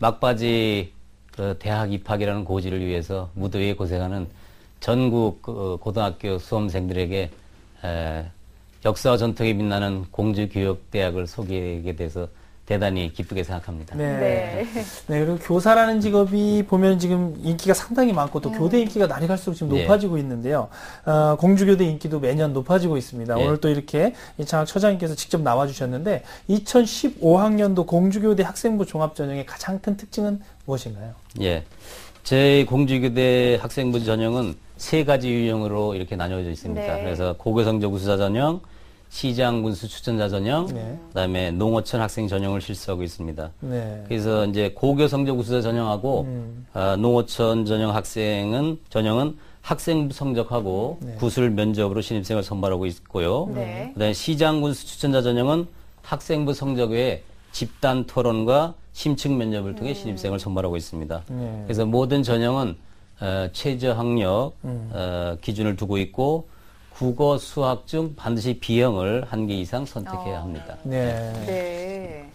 막바지 그 대학 입학이라는 고지를 위해서 무더위에 고생하는 전국 그 고등학교 수험생들에게 에, 역사와 전통에 빛나는 공주교육대학을 소개하게 돼서 대단히 기쁘게 생각합니다. 네. 네. 네. 그리고 교사라는 직업이 보면 지금 인기가 상당히 많고 또 음. 교대 인기가 날이 갈수록 지금 높아지고 예. 있는데요. 어, 공주교대 인기도 매년 높아지고 있습니다. 예. 오늘 또 이렇게 이창학 처장님께서 직접 나와주셨는데 이천십오 학년도 공주교대 학생부 종합전형의 가장 큰 특징은 무엇인가요? 예. 제 공주교대 학생부 전형은 세 가지 유형으로 이렇게 나뉘어져 있습니다. 네. 그래서 고교성적 우수자 전형, 시장 군수 추천자 전형, 네. 그다음에 농어촌 학생 전형을 실시하고 있습니다. 네. 그래서 이제 고교 성적 우수자 전형하고 음. 어, 농어촌 전형 학생은 전형은 학생부 성적하고 네. 구술 면접으로 신입생을 선발하고 있고요. 네. 그다음에 시장 군수 추천자 전형은 학생부 성적 외에 집단 토론과 심층 면접을 통해 음. 신입생을 선발하고 있습니다. 네. 그래서 모든 전형은 어, 최저 학력 음. 어, 기준을 두고 있고. 국어, 수학 중 반드시 B형을 한 개 이상 선택해야 합니다. 네. 네.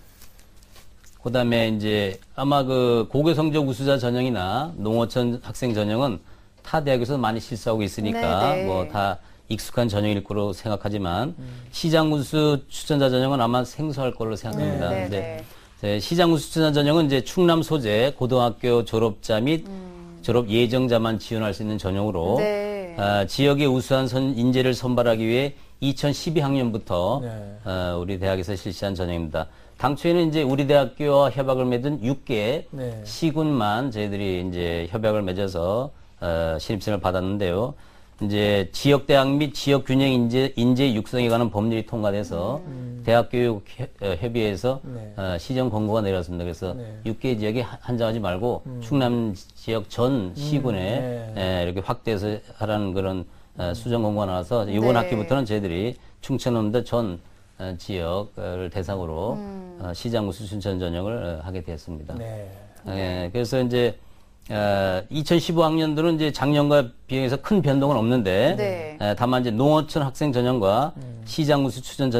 그 다음에 이제 아마 그 고교 성적 우수자 전형이나 농어촌 학생 전형은 타 대학에서 많이 실시하고 있으니까 뭐 다 익숙한 전형일 거로 생각하지만 음. 시장군수 추천자 전형은 아마 생소할 걸로 생각합니다. 네. 근데 네. 시장군수 추천자 전형은 이제 충남 소재 고등학교 졸업자 및 음. 졸업 예정자만 지원할 수 있는 전형으로 네. 어, 지역의 우수한 선, 인재를 선발하기 위해 이천십이 학년부터 네. 어, 우리 대학에서 실시한 전형입니다. 당초에는 이제 우리 대학교와 협약을 맺은 육 개 네. 시군만 저희들이 이제 협약을 맺어서 어, 신입생을 받았는데요. 이제 지역 대학 및 지역 균형 인재 인재 육성에 관한 법률이 통과돼서 음. 대학교육 협의회에서 네. 어, 시정 권고가 내렸습니다. 그래서 네. 육 개 지역에 한정하지 말고 음. 충남 지역 전 시군에 음. 네. 에, 이렇게 확대해서 하라는 그런 어, 수정 권고가 나와서 이번 네. 학기부터는 저희들이 충청남도 전 어, 지역을 대상으로 음. 어, 시장구 수준전 전형을 어, 하게 되었습니다. 네. 예, 그래서 이제 어, 이천십오 학년도는 이제 작년과 비교해서 큰 변동은 없는데, 네. 에, 다만 이제 농어촌 학생 전형과 음. 시장군수 추천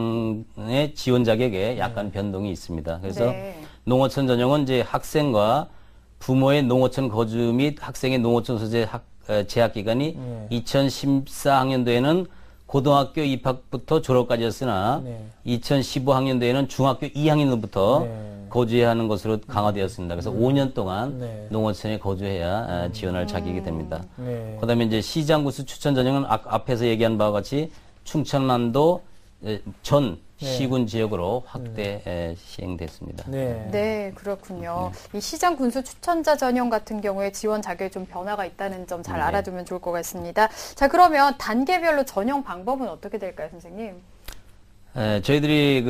전형의 지원 자격에 약간 음. 변동이 있습니다. 그래서 네. 농어촌 전형은 이제 학생과 부모의 농어촌 거주 및 학생의 농어촌 소재 학, 에, 재학 기간이 네. 이천십사 학년도에는 고등학교 입학부터 졸업까지였으나 네. 이천십오 학년도에는 중학교 이 학년부터 네. 거주해야 하는 것으로 강화되었습니다. 그래서 음. 오 년 동안 네. 농어촌에 거주해야 음. 지원할 자격이 됩니다. 네. 그다음에 이제 시장군수 추천 전형은 아, 앞에서 얘기한 바와 같이 충청남도 전 네. 시군 지역으로 확대 네. 시행됐습니다. 네, 네 그렇군요. 네. 이 시장 군수 추천자 전형 같은 경우에 지원 자격에 좀 변화가 있다는 점 잘 네. 알아두면 좋을 것 같습니다. 자, 그러면 단계별로 전형 방법은 어떻게 될까요, 선생님? 에, 저희들이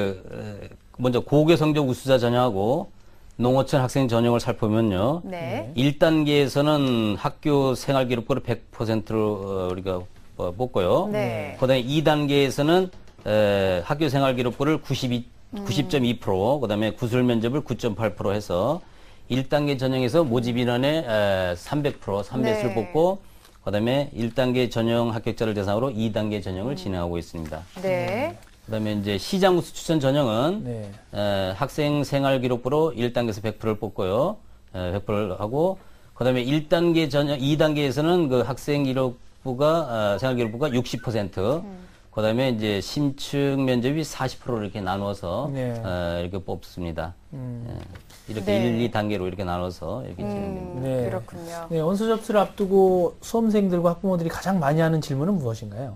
그 먼저 고교 성적 우수자 전형하고 농어촌 학생 전형을 살펴보면요. 네. 일 단계에서는 학교 생활기록부를 백 퍼센트로 우리가 뽑고요. 네. 그다음에 이 단계에서는 에, 학교 생활기록부를 구십이, 음. 구십 점 이 퍼센트, 그다음에 구술 면접을 구 점 팔 퍼센트 해서 일 단계 전형에서 모집 인원의 에, 삼백 퍼센트, 삼 배수를 네. 뽑고 그다음에 일 단계 전형 합격자를 대상으로 이 단계 전형을 음. 진행하고 있습니다. 네. 그다음에 이제 시장군수 추천 전형은 네. 에, 학생 생활기록부로 일 단계에서 백 퍼센트를 뽑고요, 에, 백 퍼센트를 하고 그다음에 일 단계 전형, 이 단계에서는 그 학생 기록부가 어, 생활기록부가 육십 퍼센트. 음. 그 다음에 이제 심층 면접이 사십 퍼센트 이렇게 나누어서, 네. 어, 이렇게 뽑습니다. 음. 예, 이렇게 네. 일, 이 단계로 이렇게 나눠서 이렇게 음, 진행됩니다. 네. 그렇군요. 네, 원서 접수를 앞두고 수험생들과 학부모들이 가장 많이 하는 질문은 무엇인가요?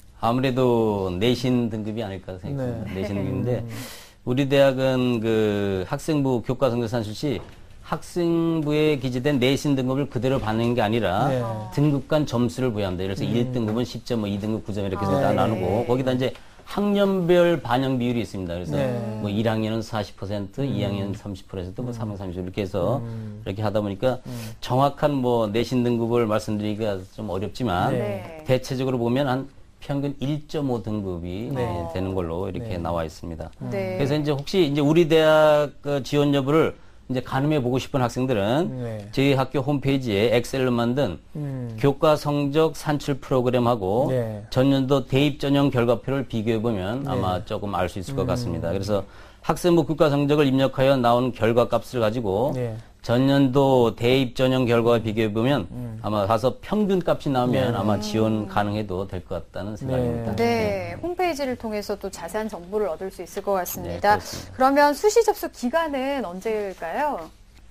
아무래도 내신 등급이 아닐까 생각합니다. 네. 내신 등급인데, 우리 대학은 그 학생부 교과성적산 출시 학생부에 기재된 내신 등급을 그대로 받는 게 아니라 네. 등급 간 점수를 부여합니다. 그래서 음. 일 등급은 십 점, 뭐 이 등급 구 점 이렇게 해서 아, 다 네. 나누고 거기다 이제 학년별 반영 비율이 있습니다. 그래서 네. 뭐 일 학년은 사십 퍼센트, 음. 이 학년은 삼십 퍼센트, 뭐 삼 학년 삼십 퍼센트 이렇게 해서 음. 이렇게 하다 보니까 음. 정확한 뭐 내신 등급을 말씀드리기가 좀 어렵지만 네. 대체적으로 보면 한 평균 일 점 오 등급이 네. 되는 걸로 이렇게 네. 나와 있습니다. 네. 그래서 이제 혹시 이제 우리 대학 지원 여부를 이제 가늠해 보고 싶은 학생들은 네. 저희 학교 홈페이지에 엑셀로 만든 음. 교과 성적 산출 프로그램하고 네. 전년도 대입 전형 결과표를 비교해 보면 네. 아마 조금 알 수 있을 것 음. 같습니다. 그래서 학생부 교과 성적을 입력하여 나온 결과 값을 가지고 네. 전년도 대입 전형 결과와 비교해 보면 음. 아마 가서 평균 값이 나오면 네. 아마 지원 가능해도 될 것 같다는 생각입니다. 네. 네, 홈페이지를 통해서 또 자세한 정보를 얻을 수 있을 것 같습니다. 네, 그러면 수시 접수 기간은 언제일까요?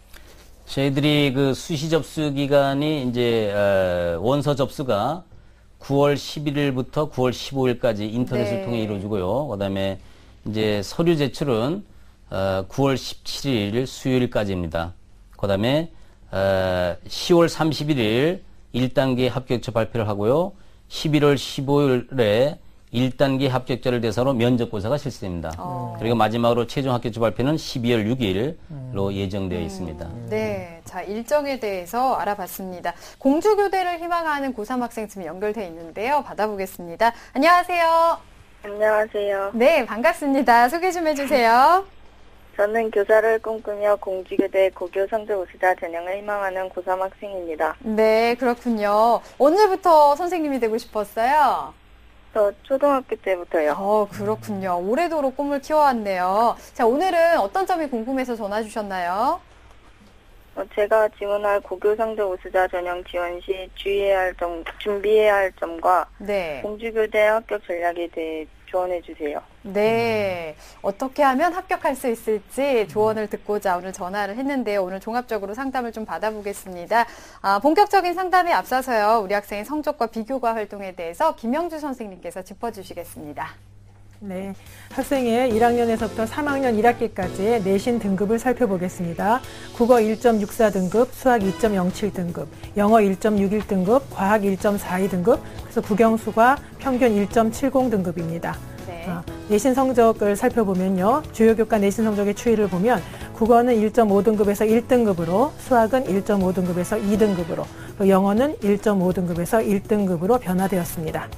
저희들이 그 수시 접수 기간이 이제 어, 원서 접수가 구월 십일일부터 구월 십오일까지 인터넷을 네. 통해 이루어지고요. 그다음에 이제 서류 제출은 어, 구월 십칠일 수요일까지입니다. 그 다음에 어, 시월 삼십일일 일 단계 합격자 발표를 하고요. 십일월 십오일에 일 단계 합격자를 대상으로 면접고사가 실시됩니다. 어. 그리고 마지막으로 최종 합격자 발표는 십이월 육일로 음. 예정되어 음. 있습니다. 네, 자 일정에 대해서 알아봤습니다. 공주교대를 희망하는 고삼 학생 지금 연결돼 있는데요. 받아보겠습니다. 안녕하세요. 안녕하세요. 네, 반갑습니다. 소개 좀 해주세요. 저는 교사를 꿈꾸며 공주교대 고교 성적 우수자 전형을 희망하는 고삼 학생입니다. 네, 그렇군요. 언제부터 선생님이 되고 싶었어요? 저 초등학교 때부터요. 어, 그렇군요. 오래도록 꿈을 키워왔네요. 자, 오늘은 어떤 점이 궁금해서 전화 주셨나요? 어, 제가 지원할 고교 성적 우수자 전형 지원 시 주의해야 할 점, 준비해야 할 점과 네. 공주교대 합격 전략에 대해 조언해 주세요. 네. 어떻게 하면 합격할 수 있을지 조언을 듣고자 오늘 전화를 했는데요. 오늘 종합적으로 상담을 좀 받아보겠습니다. 아, 본격적인 상담에 앞서서요. 우리 학생의 성적과 비교과 활동에 대해서 김영주 선생님께서 짚어주시겠습니다. 네, 학생의 일 학년에서부터 삼 학년 일 학기까지의 내신 등급을 살펴보겠습니다. 국어 일 점 육사 등급, 수학 이 점 영칠 등급, 영어 일 점 육일 등급, 과학 일 점 사이 등급, 그래서 국영수가 평균 일 점 칠공 등급입니다. 네. 아, 내신 성적을 살펴보면요. 주요 교과 내신 성적의 추이를 보면 국어는 일 점 오 등급에서 일 등급으로, 수학은 일 점 오 등급에서 이 등급으로, 영어는 일 점 오 등급에서 일 등급으로 변화되었습니다.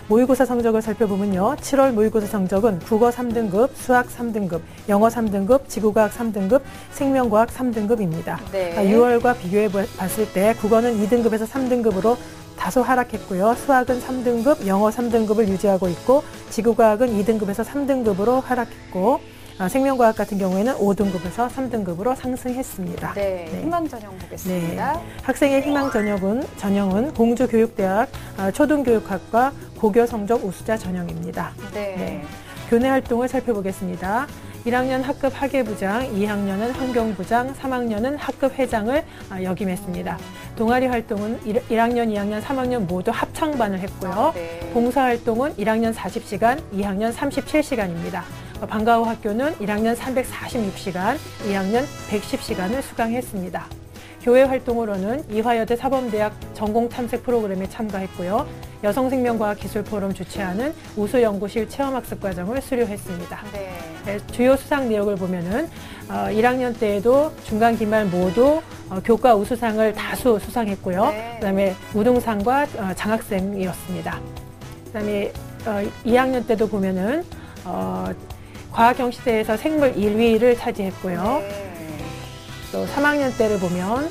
모의고사 성적을 살펴보면요. 칠월 모의고사 성적은 국어 삼 등급, 수학 삼 등급, 영어 삼 등급, 지구과학 삼 등급, 생명과학 삼 등급입니다. 네. 유월과 비교해 봤을 때 국어는 이 등급에서 삼 등급으로 다소 하락했고요. 수학은 삼 등급, 영어 삼 등급을 유지하고 있고 지구과학은 이 등급에서 삼 등급으로 하락했고 아, 생명과학 같은 경우에는 오 등급에서 삼 등급으로 상승했습니다. 네, 네. 희망 전형 보겠습니다. 네. 학생의 희망 전형은, 전형은 공주교육대학 아, 초등교육학과 고교 성적 우수자 전형입니다. 네. 네. 교내 활동을 살펴보겠습니다. 일 학년 학급 학예부장, 이 학년은 환경부장, 삼 학년은 학급 회장을 아, 역임했습니다. 동아리 활동은 일 학년, 이 학년, 삼 학년 모두 합창반을 했고요. 아, 네. 봉사활동은 일 학년 사십 시간, 이 학년 삼십칠 시간입니다. 방과 후 학교는 일 학년 삼백사십육 시간, 이 학년 백십 시간을 수강했습니다. 교회 활동으로는 이화여대 사범대학 전공탐색 프로그램에 참가했고요. 여성생명과학기술포럼 주최하는 우수연구실 체험학습과정을 수료했습니다. 네. 주요 수상 내역을 보면은 어, 일 학년 때에도 중간, 기말 모두 어, 교과 우수상을 다수 수상했고요. 네. 그다음에 우등상과 어, 장학생이었습니다. 그다음에 어, 이 학년 때도 보면은 어, 과학경시대에서 생물 일 위를 차지했고요. 네. 또 삼 학년 때를 보면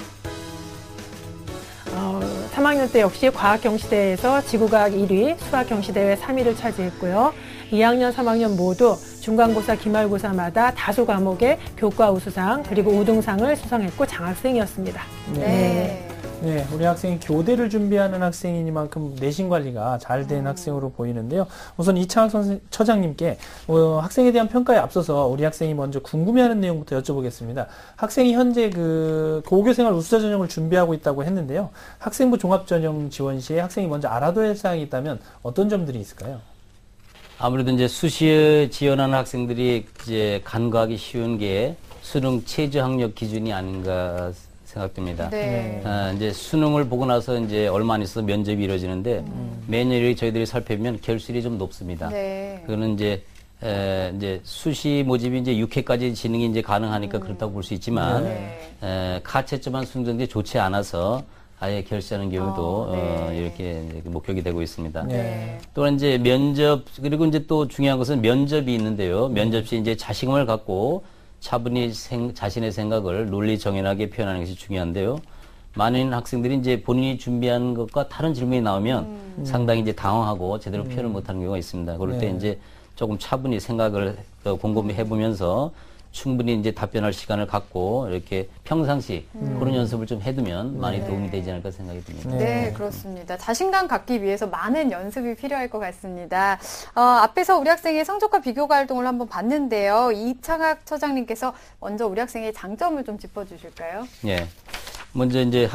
어, 삼 학년 때 역시 과학경시대에서 지구과학 일 위, 수학경시대회 삼 위를 차지했고요. 이 학년, 삼 학년 모두 중간고사, 기말고사마다 다수 과목의 교과 우수상 그리고 우등상을 수상했고 장학생이었습니다. 네. 네. 네, 우리 학생이 교대를 준비하는 학생이니만큼 내신 관리가 잘 된 음. 학생으로 보이는데요. 우선 이창학 선생, 처장님께 어, 학생에 대한 평가에 앞서서 우리 학생이 먼저 궁금해하는 내용부터 여쭤보겠습니다. 학생이 현재 그 고교생활 우수자 전형을 준비하고 있다고 했는데요. 학생부 종합전형 지원 시에 학생이 먼저 알아둬야 할 사항이 있다면 어떤 점들이 있을까요? 아무래도 이제 수시에 지원하는 학생들이 이제 간과하기 쉬운 게 수능 최저 학력 기준이 아닌가 생각됩니다. 네. 아, 이제 수능을 보고 나서 이제 얼마 안 있어서 면접이 이루어지는데 음. 매년 저희들이 살펴보면 결실이 좀 높습니다. 네. 그거는 이제 에, 이제 수시 모집이 이제 육 회까지 진행이 이제 가능하니까 음. 그렇다고 볼 수 있지만 네. 에, 가채점만 승전이 좋지 않아서 아예 결시하는 경우도 어, 네. 어, 이렇게 이제 목격이 되고 있습니다. 네. 또한 이제 면접 그리고 이제 또 중요한 것은 면접이 있는데요. 면접 시 이제 자신감을 갖고 차분히 생, 자신의 생각을 논리 정연하게 표현하는 것이 중요한데요. 많은 학생들이 이제 본인이 준비한 것과 다른 질문이 나오면 음. 상당히 이제 당황하고 제대로 음. 표현을 못하는 경우가 있습니다. 그럴 네. 때 이제 조금 차분히 생각을 곰곰이 해보면서 충분히 이제 답변할 시간을 갖고 이렇게 평상시 음. 그런 연습을 좀 해두면 많이 네. 도움이 되지 않을까 생각이 듭니다. 네, 네, 그렇습니다. 자신감 갖기 위해서 많은 연습이 필요할 것 같습니다. 어, 앞에서 우리 학생의 성적과 비교가 활동을 한번 봤는데요. 이창학 처장님께서 먼저 우리 학생의 장점을 좀 짚어주실까요? 네. 먼저 이제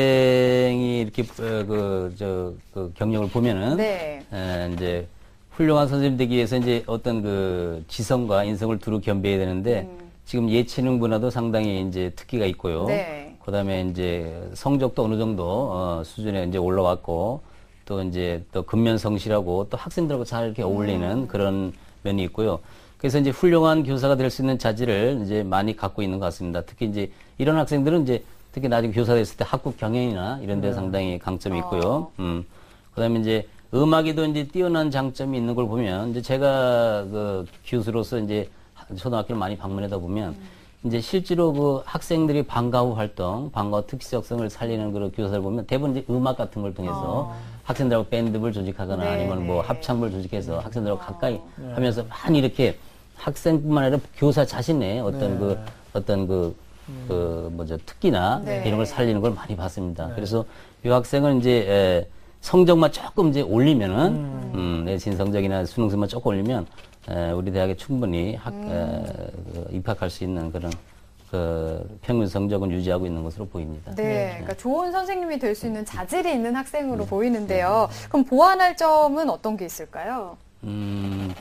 학생이 이렇게 그 저 그 경력을 보면은 네. 에, 이제 훌륭한 선생님 되기 위해서 이제 어떤 그 지성과 인성을 두루 겸비해야 되는데 음. 지금 예체능 분야도 상당히 이제 특기가 있고요. 네. 그다음에 이제 성적도 어느 정도 어, 수준에 이제 올라왔고 또 이제 또 근면 성실하고 또 학생들하고 잘 이렇게 어울리는 음. 그런 면이 있고요. 그래서 이제 훌륭한 교사가 될 수 있는 자질을 이제 많이 갖고 있는 것 같습니다. 특히 이제 이런 학생들은 이제 특히 나중에 교사가 됐을 때 학급 경영이나 이런 데 음. 상당히 강점이 있고요. 어. 음. 그다음에 이제 음악에도 이제 뛰어난 장점이 있는 걸 보면, 이제 제가 그 교수로서 이제 초등학교를 많이 방문하다 보면, 음. 이제 실제로 그 학생들이 방과 후 활동, 방과 후 특수성을 살리는 그런 교사를 보면 대부분 이제 음악 같은 걸 통해서 어. 학생들하고 밴드부를 조직하거나 네. 아니면 뭐 합창부를 조직해서 학생들하고 어. 가까이 네. 하면서 많이 이렇게 학생뿐만 아니라 교사 자신의 어떤 네. 그, 어떤 그, 음. 그 뭐죠, 특기나 네. 이런 걸 살리는 걸 많이 봤습니다. 네. 그래서 이 학생은 이제, 에, 성적만 조금 이제 올리면은, 음, 음 내신 성적이나 수능성만 조금 올리면, 에, 우리 대학에 충분히 학, 음. 에, 그, 입학할 수 있는 그런, 그, 평균 성적은 유지하고 있는 것으로 보입니다. 네. 네. 그러니까 좋은 선생님이 될 수 있는 자질이 있는 학생으로 네. 보이는데요. 그럼 보완할 점은 어떤 게 있을까요? 음,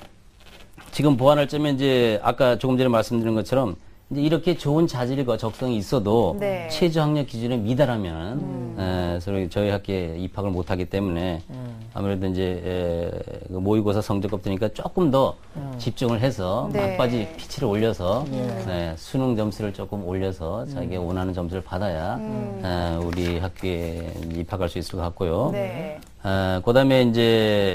지금 보완할 점은 이제, 아까 조금 전에 말씀드린 것처럼, 이제 이렇게 좋은 자질과 적성이 있어도 네. 최저 학력 기준에 미달하면 음. 에, 서로 저희 학교에 입학을 못하기 때문에 음. 아무래도 이제 에, 그 모의고사 성적급 드니까 조금 더 음. 집중을 해서 네. 막바지 피치를 올려서 네. 에, 수능 점수를 조금 올려서 음. 자기가 원하는 점수를 받아야 음. 에, 우리 학교에 입학할 수 있을 것 같고요. 네. 에, 그다음에 이제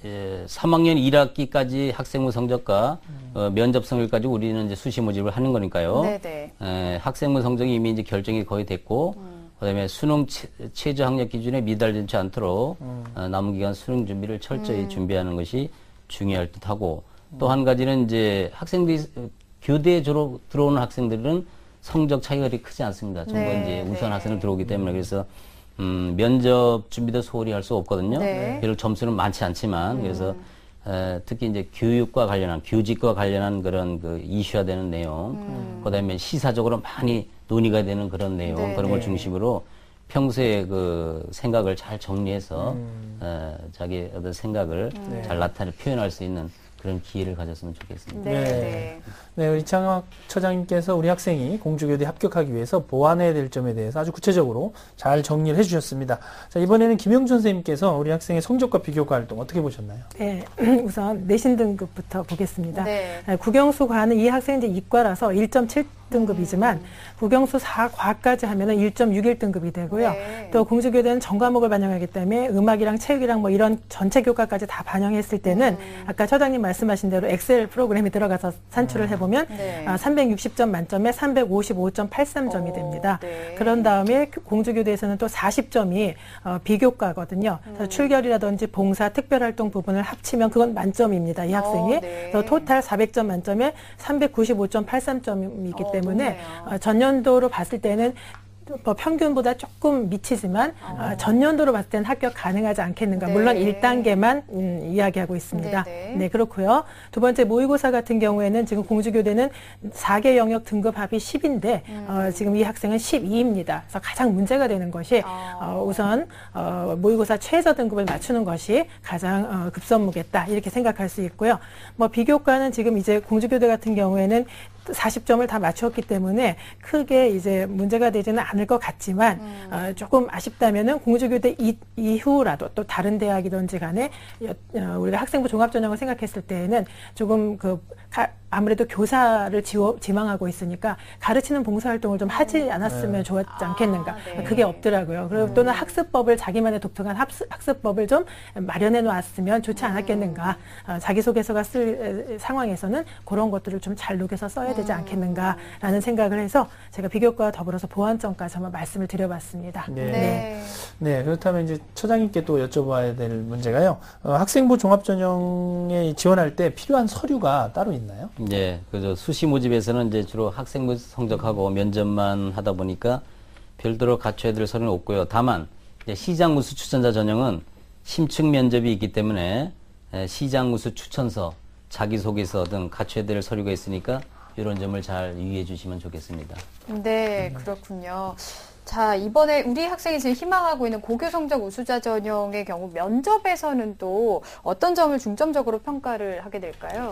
예, 삼 학년 일 학기까지 학생부 성적과 음. 어, 면접 성적까지 우리는 이제 수시 모집을 하는 거니까요. 네네. 에, 학생부 성적이 이미 이제 결정이 거의 됐고, 음. 그다음에 수능 최, 최저 학력 기준에 미달되지 않도록 음. 어, 남은 기간 수능 준비를 철저히 음. 준비하는 것이 중요할 듯하고, 음. 또 한 가지는 이제 학생들이 교대에 졸업 들어오는 학생들은 성적 차이가 그리 크지 않습니다. 전부 네, 이제 우수한 네. 학생을 들어오기 때문에 그래서. 음, 면접 준비도 소홀히 할 수 없거든요. 네. 비록 점수는 많지 않지만, 음. 그래서, 에, 특히 이제 교육과 관련한, 교직과 관련한 그런 그 이슈화되는 내용, 음. 그 다음에 시사적으로 많이 논의가 되는 그런 내용, 네. 그런 걸 중심으로 평소에 그 생각을 잘 정리해서, 음. 에, 자기 어떤 생각을 음. 잘 나타내 표현할 수 있는 그런 기회를 가졌으면 좋겠습니다. 네. 네. 네, 우리 이창학 처장님께서 우리 학생이 공주교대 합격하기 위해서 보완해야 될 점에 대해서 아주 구체적으로 잘 정리를 해주셨습니다. 자, 이번에는 김영준 선생님께서 우리 학생의 성적과 비교과 활동 어떻게 보셨나요? 네, 우선 내신 등급부터 보겠습니다. 네. 국영수 과는 이 학생이 이과라서 일 점 칠 등급이지만 음. 국영수 사 과까지 하면은 일 점 육일 등급이 되고요. 네. 또 공주교대는 전 과목을 반영하기 때문에 음악이랑 체육이랑 뭐 이런 전체 교과까지 다 반영했을 때는 음. 아까 처장님 말씀하신 대로 엑셀 프로그램에 들어가서 산출을 해보면 네. 아, 삼백육십 점 만점에 삼백오십오 점 팔십삼 점이 됩니다. 오, 네. 그런 다음에 공주교대에서는 또 사십 점이 어, 비교과거든요. 음. 출결이라든지 봉사, 특별활동 부분을 합치면 그건 만점입니다. 이 학생이. 오, 네. 그래서 토탈 사백 점 만점에 삼백구십오 점 팔십삼 점이기 때문에 때문에 어, 전년도로 봤을 때는 뭐 평균보다 조금 미치지만 어. 어, 전년도로 봤을 때는 합격 가능하지 않겠는가. 네. 물론 일 단계만 음, 이야기하고 있습니다. 네네. 네, 그렇고요. 두 번째 모의고사 같은 경우에는 지금 공주교대는 사 개 영역 등급 합이 십인데 음. 어, 지금 이 학생은 십이입니다. 그래서 가장 문제가 되는 것이 어. 어, 우선 어, 모의고사 최저 등급을 맞추는 것이 가장 어, 급선무겠다 이렇게 생각할 수 있고요. 뭐 비교과는 지금 이제 공주교대 같은 경우에는 사십 점을 다 맞췄기 때문에 크게 이제 문제가 되지는 않을 것 같지만 음. 어, 조금 아쉽다면은 공주교대 이, 이후라도 또 다른 대학이든지 간에 어, 우리가 학생부 종합전형을 생각했을 때에는 조금 그 가, 아무래도 교사를 지워, 지망하고 있으니까 가르치는 봉사활동을 좀 하지 않았으면 네. 좋았지 않겠는가. 아, 네. 그게 없더라고요. 그리고 음. 또는 학습법을 자기만의 독특한 학습, 학습법을 좀 마련해 놓았으면 좋지 않았겠는가. 음. 어, 자기소개서가 쓸 상황에서는 그런 것들을 좀 잘 녹여서 써야 되지 않겠는가라는 생각을 해서 제가 비교과와 더불어서 보완점까지 한번 말씀을 드려봤습니다. 네. 네. 네. 그렇다면 이제 처장님께 또 여쭤봐야 될 문제가요. 어, 학생부 종합전형에 지원할 때 필요한 서류가 따로 있나요? 네. 그저 수시 모집에서는 이제 주로 학생부 성적하고 면접만 하다 보니까 별도로 갖춰야 될 서류는 없고요. 다만 이제 시장무수 추천자 전형은 심층 면접이 있기 때문에 시장무수 추천서, 자기소개서 등 갖춰야 될 서류가 있으니까 이런 점을 잘 유의해 주시면 좋겠습니다. 네, 그렇군요. 자, 이번에 우리 학생이 지금 희망하고 있는 고교 성적 우수자 전형의 경우 면접에서는 또 어떤 점을 중점적으로 평가를 하게 될까요?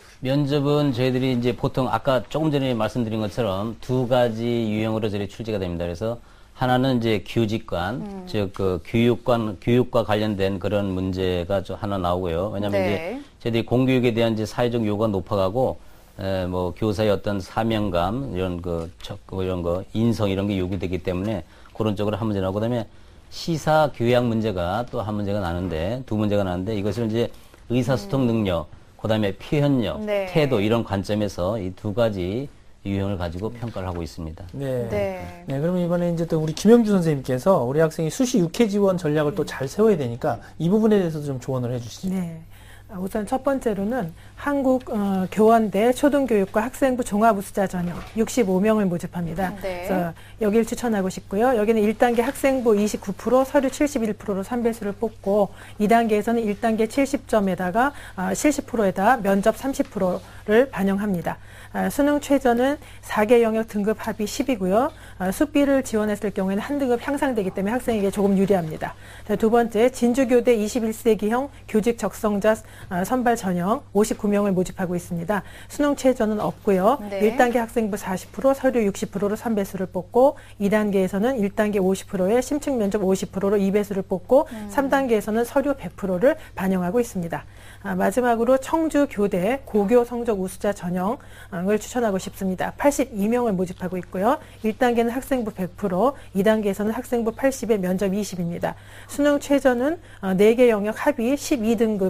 면접은 저희들이 이제 보통 아까 조금 전에 말씀드린 것처럼 두 가지 유형으로 저희 출제가 됩니다. 그래서 하나는 이제 교직관, 음. 즉, 그 교육관, 교육과 관련된 그런 문제가 좀 하나 나오고요. 왜냐하면 네. 이제 저희들이 공교육에 대한 이제 사회적 요구가 높아가고, 에, 뭐 교사의 어떤 사명감 이런 그, 뭐 이런 거 인성 이런 게 요구되기 때문에 그런 쪽으로 한 문제 나오고, 그다음에 시사 교양 문제가 또 한 문제가 나는데 두 문제가 나는데 이것을 이제 의사소통 능력, 그다음에 표현력, 네. 태도 이런 관점에서 이 두 가지 유형을 가지고 평가를 하고 있습니다. 네. 네. 네. 그러면 이번에 이제 또 우리 김영주 선생님께서 우리 학생이 수시 육 회 지원 전략을 또 잘 세워야 되니까 이 부분에 대해서도 좀 조언을 해주시죠. 네. 우선 첫 번째로는 한국 어, 교원대 초등교육과 학생부 종합우수자 전형 육십오 명을 모집합니다. 네. 그래서 여기를 추천하고 싶고요. 여기는 일 단계 학생부 이십구 퍼센트, 서류 칠십일 퍼센트로 삼 배수를 뽑고 이 단계에서는 일 단계 칠십 점에다가 어, 칠십 퍼센트에다 면접 삼십 퍼센트를 반영합니다. 아, 수능 최저는 사 개 영역 등급 합이 십이고요. 아, 수비를 지원했을 경우에는 한 등급 향상되기 때문에 학생에게 조금 유리합니다. 두 번째, 진주교대 이십일 세기형 교직 적성자 아, 선발 전형 오십구 명을 모집하고 있습니다. 수능 최저는 없고요. 네. 일 단계 학생부 사십 퍼센트, 서류 육십 퍼센트로 삼 배수를 뽑고 이 단계에서는 일 단계 오십 퍼센트에 심층 면접 오십 퍼센트로 이 배수를 뽑고 음. 삼 단계에서는 서류 백 퍼센트를 반영하고 있습니다. 아, 마지막으로 청주교대 고교 성적 우수자 전형을 추천하고 싶습니다. 팔십이 명을 모집하고 있고요. 일 단계는 학생부 백 퍼센트, 이 단계에서는 학생부 팔십에 면접 이십입니다. 수능 최저는 네 개 영역 합의 십이 등급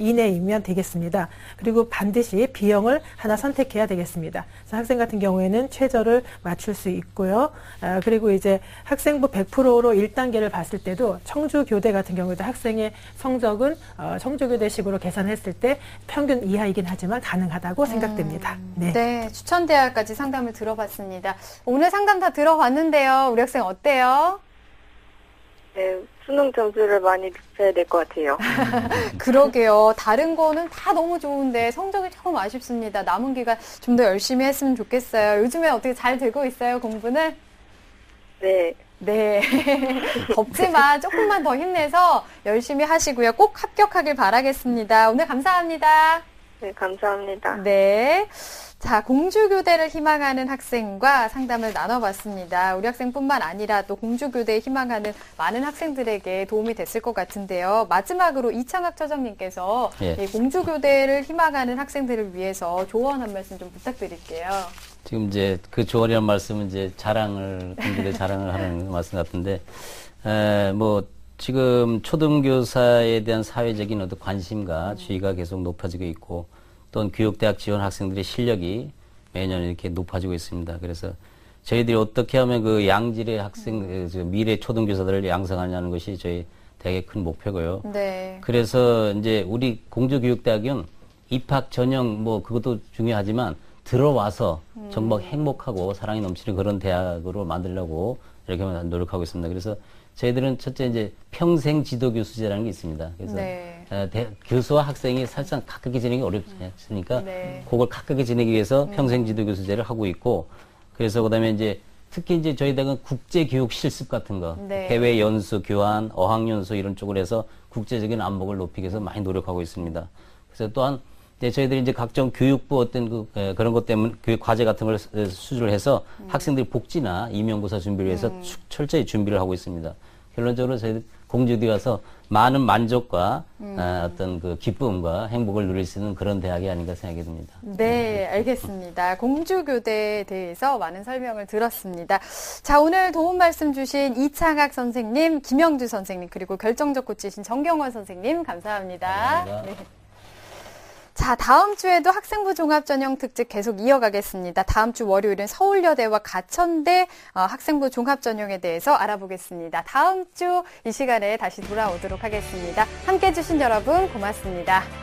이내이면 되겠습니다. 그리고 반드시 B형을 하나 선택해야 되겠습니다. 학생 같은 경우에는 최저를 맞출 수 있고요. 아, 그리고 이제 학생부 백 퍼센트로 일 단계를 봤을 때도 청주교대 같은 경우에도 학생의 성적은 어, 청주교대식으로 계산했을 때 평균 이하이긴 하지만 가능하다고 음, 생각됩니다. 네. 네, 추천대학까지 상담을 들어봤습니다. 오늘 상담 다 들어봤는데요. 우리 학생 어때요? 네, 수능 점수를 많이 높여야 될 것 같아요. 그러게요. 다른 거는 다 너무 좋은데 성적이 조금 아쉽습니다. 남은 기간 좀 더 열심히 했으면 좋겠어요. 요즘에 어떻게 잘 되고 있어요, 공부는? 네. 네. 덥지만 조금만 더 힘내서 열심히 하시고요. 꼭 합격하길 바라겠습니다. 오늘 감사합니다. 네, 감사합니다. 네. 자, 공주교대를 희망하는 학생과 상담을 나눠봤습니다. 우리 학생뿐만 아니라 또 공주교대에 희망하는 많은 학생들에게 도움이 됐을 것 같은데요. 마지막으로 이창학 처장님께서 예. 이 공주교대를 희망하는 학생들을 위해서 조언 한 말씀 좀 부탁드릴게요. 지금 이제 그 조언이란 말씀은 이제 자랑을, 공주대 자랑을 하는 말씀 같은데, 에, 뭐, 지금 초등교사에 대한 사회적인 어떤 관심과 주의가 계속 높아지고 있고, 또는 교육대학 지원 학생들의 실력이 매년 이렇게 높아지고 있습니다. 그래서 저희들이 어떻게 하면 그 양질의 학생, 미래 초등교사들을 양성하냐는 것이 저희 대학의 큰 목표고요. 네. 그래서 이제 우리 공주교육대학은 입학 전형 뭐 그것도 중요하지만 들어와서 음. 정말 행복하고 사랑이 넘치는 그런 대학으로 만들려고 이렇게 노력하고 있습니다. 그래서 저희들은 첫째 이제 평생 지도 교수제라는 게 있습니다. 그래서 네. 어, 대, 교수와 학생이 사실상 가깝게 지내기 어렵으니까 네. 그걸 가깝게 지내기 위해서 음. 평생 지도 교수제를 하고 있고 그래서 그다음에 이제 특히 이제 저희 대학은 국제 교육 실습 같은 거, 네. 해외 연수, 교환, 어학 연수 이런 쪽으로 해서 국제적인 안목을 높이기 위해서 많이 노력하고 있습니다. 그래서 또한 네, 저희들이 이제 각종 교육부 어떤 그, 에, 그런 것 때문에 교육 과제 같은 걸 수주를 해서 음. 학생들이 복지나 임용고사 준비를 위해서 음. 철저히 준비를 하고 있습니다. 결론적으로 저희 공주대 와서 많은 만족과 음. 어, 어떤 그 기쁨과 행복을 누릴 수 있는 그런 대학이 아닌가 생각이 듭니다. 네, 알겠습니다. 공주교대에 대해서 많은 설명을 들었습니다. 자, 오늘 도움 말씀 주신 이창학 선생님, 김영주 선생님, 그리고 결정적 코치신 정경원 선생님 감사합니다. 감사합니다. 네. 자, 다음 주에도 학생부 종합전형 특집 계속 이어가겠습니다. 다음 주 월요일은 서울여대와 가천대 학생부 종합전형에 대해서 알아보겠습니다. 다음 주 이 시간에 다시 돌아오도록 하겠습니다. 함께해 주신 여러분 고맙습니다.